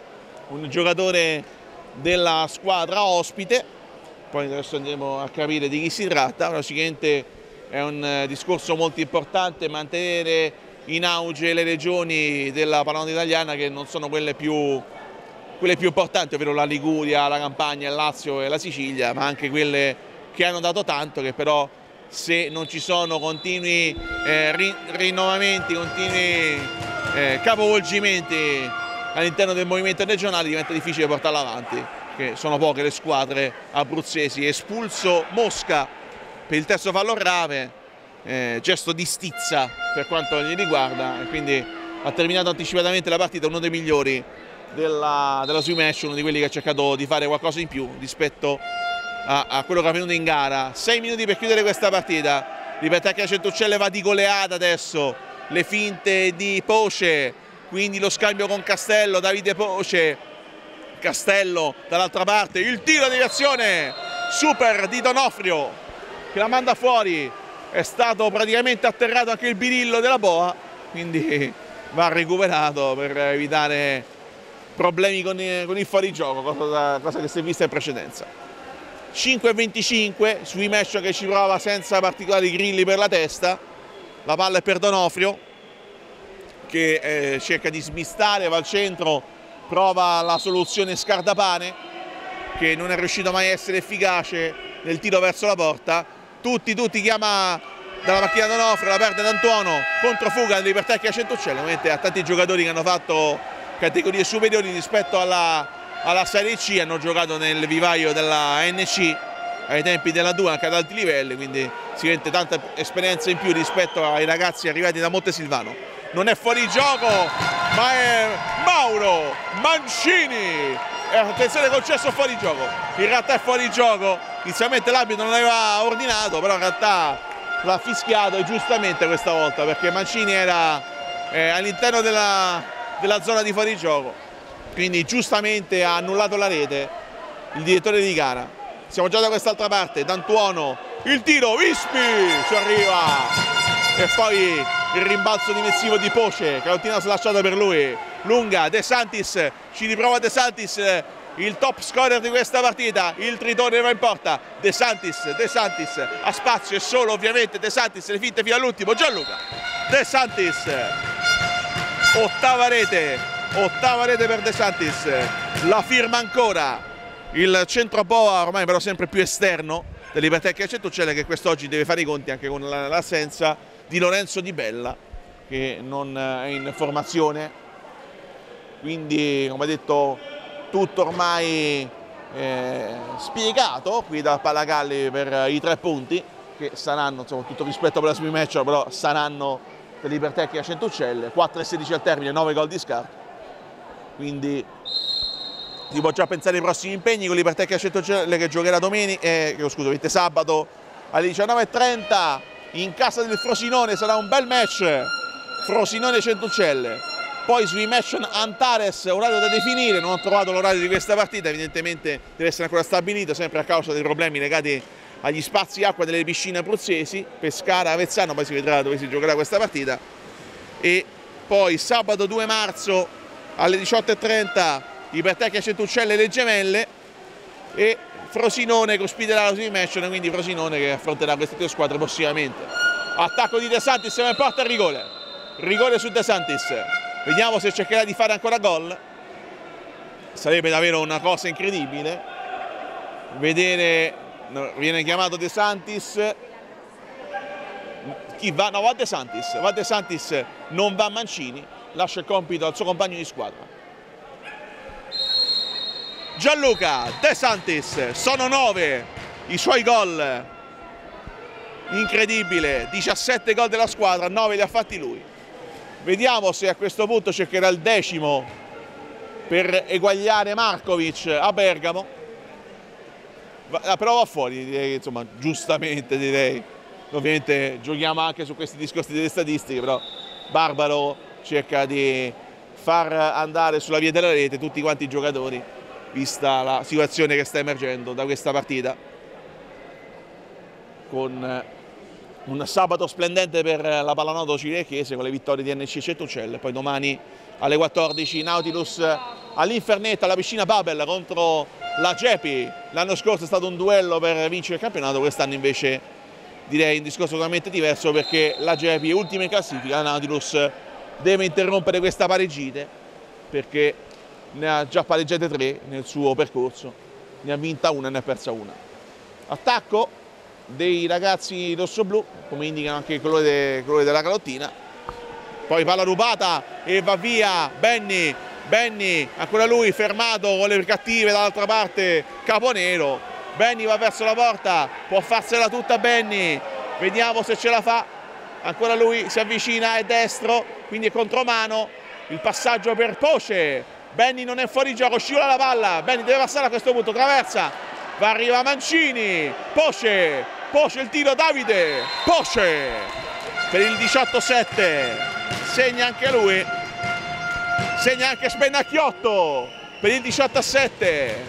S1: un giocatore della squadra ospite. Poi adesso andremo a capire di chi si tratta. Però sicuramente è un discorso molto importante mantenere in auge le regioni della pallanuoto italiana, che non sono quelle più, quelle più importanti, ovvero la Liguria, la Campania, il Lazio e la Sicilia, ma anche quelle che hanno dato tanto, che però se non ci sono continui eh, rinnovamenti, continui eh, capovolgimenti all'interno del movimento regionale, diventa difficile portarla avanti, che sono poche le squadre abruzzesi. Espulso Mosca per il terzo fallo grave, eh, gesto di stizza per quanto gli riguarda, e quindi ha terminato anticipatamente la partita uno dei migliori della, della Swimmation, uno di quelli che ha cercato di fare qualcosa in più rispetto a, a quello che è avvenuto in gara. Sei minuti per chiudere questa partita. Libertà Centucelle va di goleada adesso, le finte di Poce, quindi lo scambio con Castello, Davide Poce, Castello dall'altra parte, il tiro di azione super di Donofrio che la manda fuori, è stato praticamente atterrato anche il birillo della boa, quindi va recuperato per evitare problemi con, con il fuorigioco, cosa, cosa che si è vista in precedenza. cinque e venticinque, Swimmation che ci prova senza particolari grilli per la testa, la palla è per Donofrio che eh, cerca di smistare, va al centro, prova la soluzione Scardapane che non è riuscito mai a essere efficace nel tiro verso la porta. Tutti, tutti chiama dalla macchina Donofrio, la perde D'Antuono, controfuga di Libertà Centucelle. Ovviamente ha tanti giocatori che hanno fatto categorie superiori rispetto alla, alla Serie C, hanno giocato nel vivaio della N C ai tempi della due anche ad alti livelli, quindi si vede tanta esperienza in più rispetto ai ragazzi arrivati da Montesilvano. Non è fuori gioco, ma è Mauro Mancini. E attenzione, concesso fuori gioco. In realtà è fuori gioco. Inizialmente l'arbitro non aveva ordinato, però in realtà l'ha fischiato, e giustamente questa volta, perché Mancini era eh, all'interno della, della zona di fuorigioco. Quindi giustamente ha annullato la rete il direttore di gara. Siamo già da quest'altra parte, D'Antuono, il tiro, Vispi ci arriva. E poi il rimbalzo difensivo di Poce, che continua slasciata per lui, lunga, De Santis, ci riprova De Santis, il top scorer di questa partita, il tritone va in porta, De Santis, De Santis, ha spazio e solo ovviamente De Santis, le finte fino all'ultimo, Gianluca, De Santis, ottava rete, ottava rete per De Santis, la firma ancora il centro boa, ormai però sempre più esterno, del Libertà Centucelle, che quest'oggi deve fare i conti anche con l'assenza di Lorenzo Di Bella, che non è in formazione, quindi come detto tutto ormai eh, spiegato qui da Palagalli per i tre punti che saranno, insomma, tutto rispetto per la Swimmation, però saranno per Libertà Centucelle. Quattro e sedici al termine, nove gol di scarto, quindi si può già pensare ai prossimi impegni con Libertà Centucelle che giocherà domenica, eh, scusate, sabato alle diciannove e trenta in casa del Frosinone. Sarà un bel match, Frosinone Centucelle. Poi Swimmation Antares, orario da definire, non ho trovato l'orario di questa partita, evidentemente deve essere ancora stabilito, sempre a causa dei problemi legati agli spazi acqua delle piscine abruzzesi, Pescara, Avezzano, poi si vedrà dove si giocherà questa partita. E poi sabato due marzo alle diciotto e trenta Libertà Centucelle Le Gemelle, e Frosinone che ospiterà la Swimmation, quindi Frosinone che affronterà queste due squadre possibilmente. Attacco di De Santis, ma in porta, rigore, rigore su De Santis, vediamo se cercherà di fare ancora gol. Sarebbe davvero una cosa incredibile vedere, viene chiamato De Santis, chi va? No, va De Santis, va De Santis, non va Mancini, lascia il compito al suo compagno di squadra. Gianluca De Santis, sono nove i suoi gol, incredibile, diciassette gol della squadra, nove li ha fatti lui. Vediamo se a questo punto cercherà il decimo per eguagliare Markovic a Bergamo. La prova fuori, direi, insomma, giustamente direi. Ovviamente giochiamo anche su questi discorsi delle statistiche, però Barbaro cerca di far andare sulla via della rete tutti quanti i giocatori, vista la situazione che sta emergendo da questa partita, con un sabato splendente per la pallanuoto cirecchese con le vittorie di N C Centucelle. Poi domani alle quattordici Nautilus all'Infernetta, alla piscina Babel contro la Gepi. L'anno scorso è stato un duello per vincere il campionato, quest'anno invece direi un discorso totalmente diverso, perché la Gepi è ultima in classifica, la Nautilus deve interrompere questa pareggite perché ne ha già pareggiate tre nel suo percorso, ne ha vinta una e ne ha persa una. Attacco dei ragazzi rossoblù, come indicano anche i colori, de, colori della calottina. Poi palla rubata e va via Benny, Benny, ancora lui fermato con le cattive dall'altra parte Caponero. Benny va verso la porta, può farsela tutta Benny, vediamo se ce la fa. Ancora lui si avvicina, è destro, quindi è contromano. Il passaggio per Poce, Benny non è fuori gioco, scivola la palla, Benny deve passare a questo punto, traversa, va, arriva Mancini, Poce, Poce il tiro, Davide, Poce per il diciotto sette, segna anche lui, segna anche Spennacchiotto per il diciotto sette,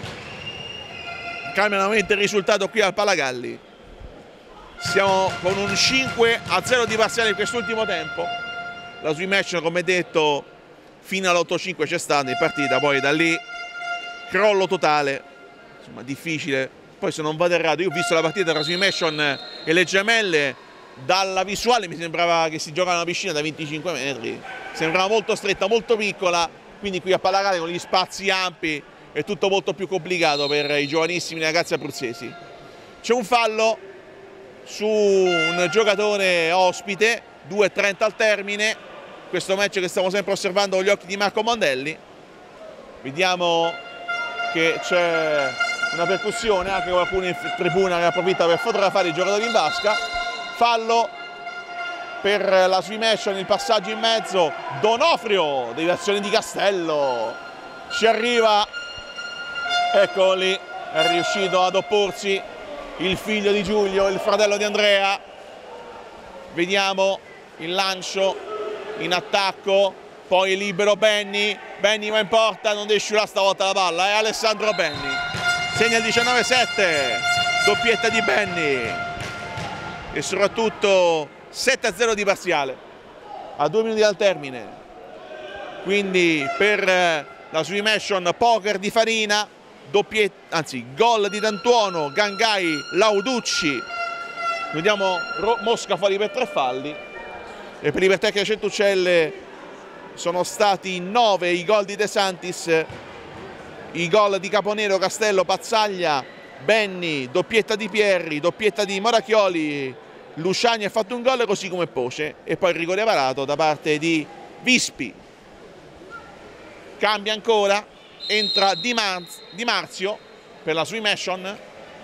S1: cambia nuovamente il risultato qui al Palagalli. Siamo con un cinque a zero di parziale in quest'ultimo tempo. La swim action, come detto, fino all'otto cinque c'è stata in partita, poi da lì crollo totale, insomma difficile. Poi se non vado errato, io ho visto la partita tra swim action e le gemelle, dalla visuale mi sembrava che si gioca in una piscina da venticinque metri, sembrava molto stretta, molto piccola, quindi qui a Palagalli con gli spazi ampi è tutto molto più complicato per i giovanissimi ragazzi abruzzesi. C'è un fallo su un giocatore ospite, due e trenta al termine, questo match che stiamo sempre osservando con gli occhi di Marco Mondelli. Vediamo che c'è una percussione, anche qualcuno in tribuna che approfitta per fotografare i giocatori in vasca. Fallo per la swim action, il passaggio in mezzo, Donofrio, deviazione di Castello, ci arriva, eccolo lì, è riuscito ad opporsi il figlio di Giulio, il fratello di Andrea. Vediamo il lancio in attacco, poi libero Benny, Benny va in porta, non deve scivolare stavolta la palla, è Alessandro Benny, segna il diciannove sette, doppietta di Benny e soprattutto sette a zero di parziale a due minuti dal termine. Quindi per la swim action poker di Farina, doppietta, anzi gol di D'Antuono, Gangai, Lauducci. Vediamo Mosca fuori per tre falli, e per l'Ibertecnica Centucelle sono stati nove i gol di De Santis, i gol di Caponero, Castello, Pazzaglia, Benny, doppietta di Pierri, doppietta di Moracchioli, Luciani ha fatto un gol così come Poce, e poi il rigore parato da parte di Vispi. Cambia ancora, entra Di, Marz, Di Marzio per la swim action,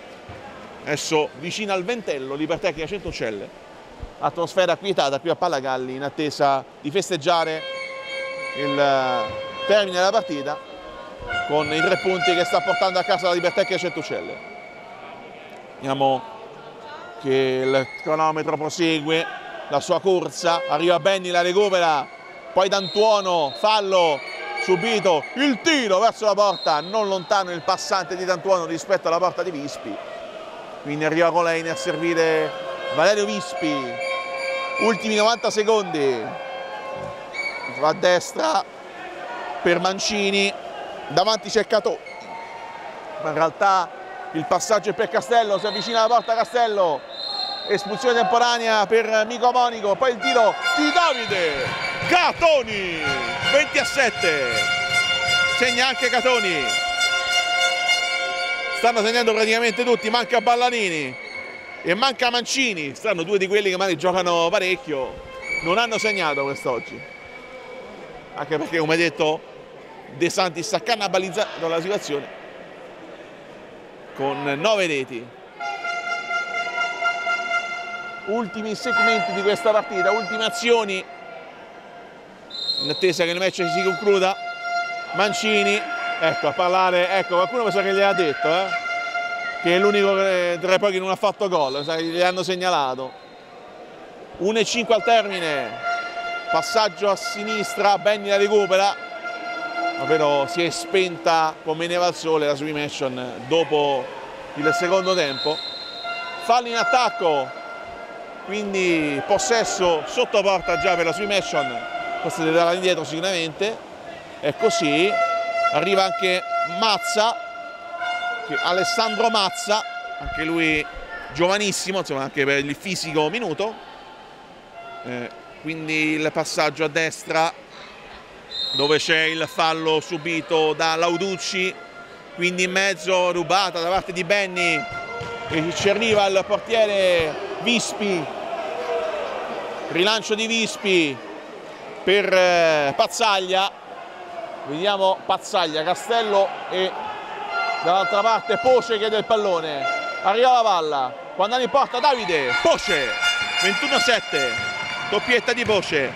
S1: adesso vicino al ventello l'Ibertecnica Centucelle, atmosfera quietata qui a Palagalli in attesa di festeggiare il termine della partita con i tre punti che sta portando a casa la Ibertecnica Centucelle. Vediamo che il cronometro prosegue la sua corsa, arriva Benny, la recupera, poi D'Antuono, fallo subito, il tiro verso la porta, non lontano il passante di D'Antuono rispetto alla porta di Vispi, quindi arriva Coleini a servire Valerio Vispi. Ultimi novanta secondi, va a destra per Mancini, davanti c'è Catò, ma in realtà il passaggio è per Castello, si avvicina alla porta Castello, espulsione temporanea per Mico Monico, poi il tiro di Davide Catoni, venti a sette, segna anche Catoni. Stanno segnando praticamente tutti, manca Ballanini e manca Mancini, stanno due di quelli che magari giocano parecchio, non hanno segnato quest'oggi, anche perché come detto De Santis sta cannibalizzando la situazione con nove reti. Ultimi segmenti di questa partita, ultime azioni, in attesa che il match si concluda. Mancini, ecco, a parlare, ecco, qualcuno mi sa che gli ha detto, eh, che è l'unico tra poi che non ha fatto gol, mi sa che gli hanno segnalato. uno e cinque al termine, passaggio a sinistra, Benny la recupera, ovvero si è spenta come neva al sole la submission dopo il secondo tempo. Fallo in attacco, quindi possesso sotto porta già per la submission, questa deve darla indietro sicuramente, e così arriva anche Mazza, Alessandro Mazza, anche lui giovanissimo, insomma anche per il fisico minuto, eh, quindi il passaggio a destra dove c'è il fallo subito da Lauducci, quindi in mezzo rubata da parte di Benny, e ci arriva il portiere Vispi, rilancio di Vispi per eh, Pazzaglia, vediamo Pazzaglia, Castello e dall'altra parte Poce che del pallone, arriva la palla, quando andrà in porta Davide, Poce, ventuno a sette, doppietta di Poce,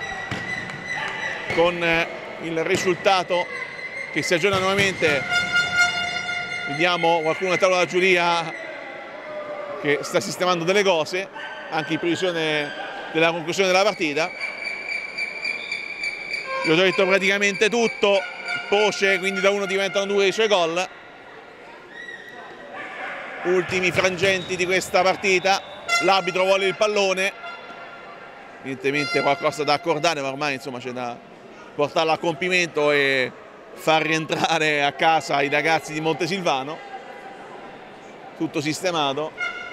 S1: con eh, il risultato che si aggiorna nuovamente. Vediamo qualcuno a tavola da giuria che sta sistemando delle cose, anche in previsione della conclusione della partita. Io ho già detto praticamente tutto, Poce quindi da uno diventano due i suoi gol. Ultimi frangenti di questa partita, l'arbitro vuole il pallone, evidentemente qualcosa da accordare, ma ormai insomma c'è da portarla a compimento e far rientrare a casa i ragazzi di Montesilvano. Tutto sistemato,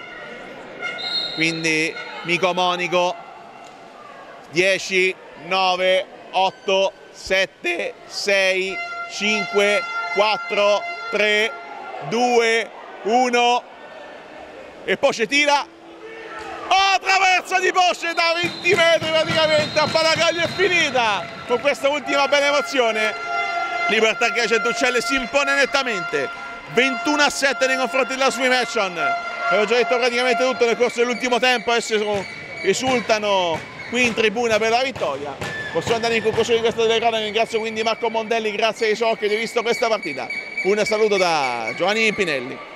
S1: quindi Mico Monico, dieci, nove, otto, sette, sei, cinque, quattro, tre, due, uno, e Poce tira, oh, traversa di Poce da venti metri praticamente, a Paragaglio è finita. Con questa ultima bella emozione Libertà Chiaia Centucelle si impone nettamente, ventuno a sette nei confronti della submission. Avevo già detto praticamente tutto nel corso dell'ultimo tempo, adesso esultano qui in tribuna per la vittoria. Possiamo andare in conclusione di questa telecronaca. Ringrazio quindi Marco Mondelli, grazie ai suoi occhi di aver visto questa partita. Un saluto da Giovanni Pinelli.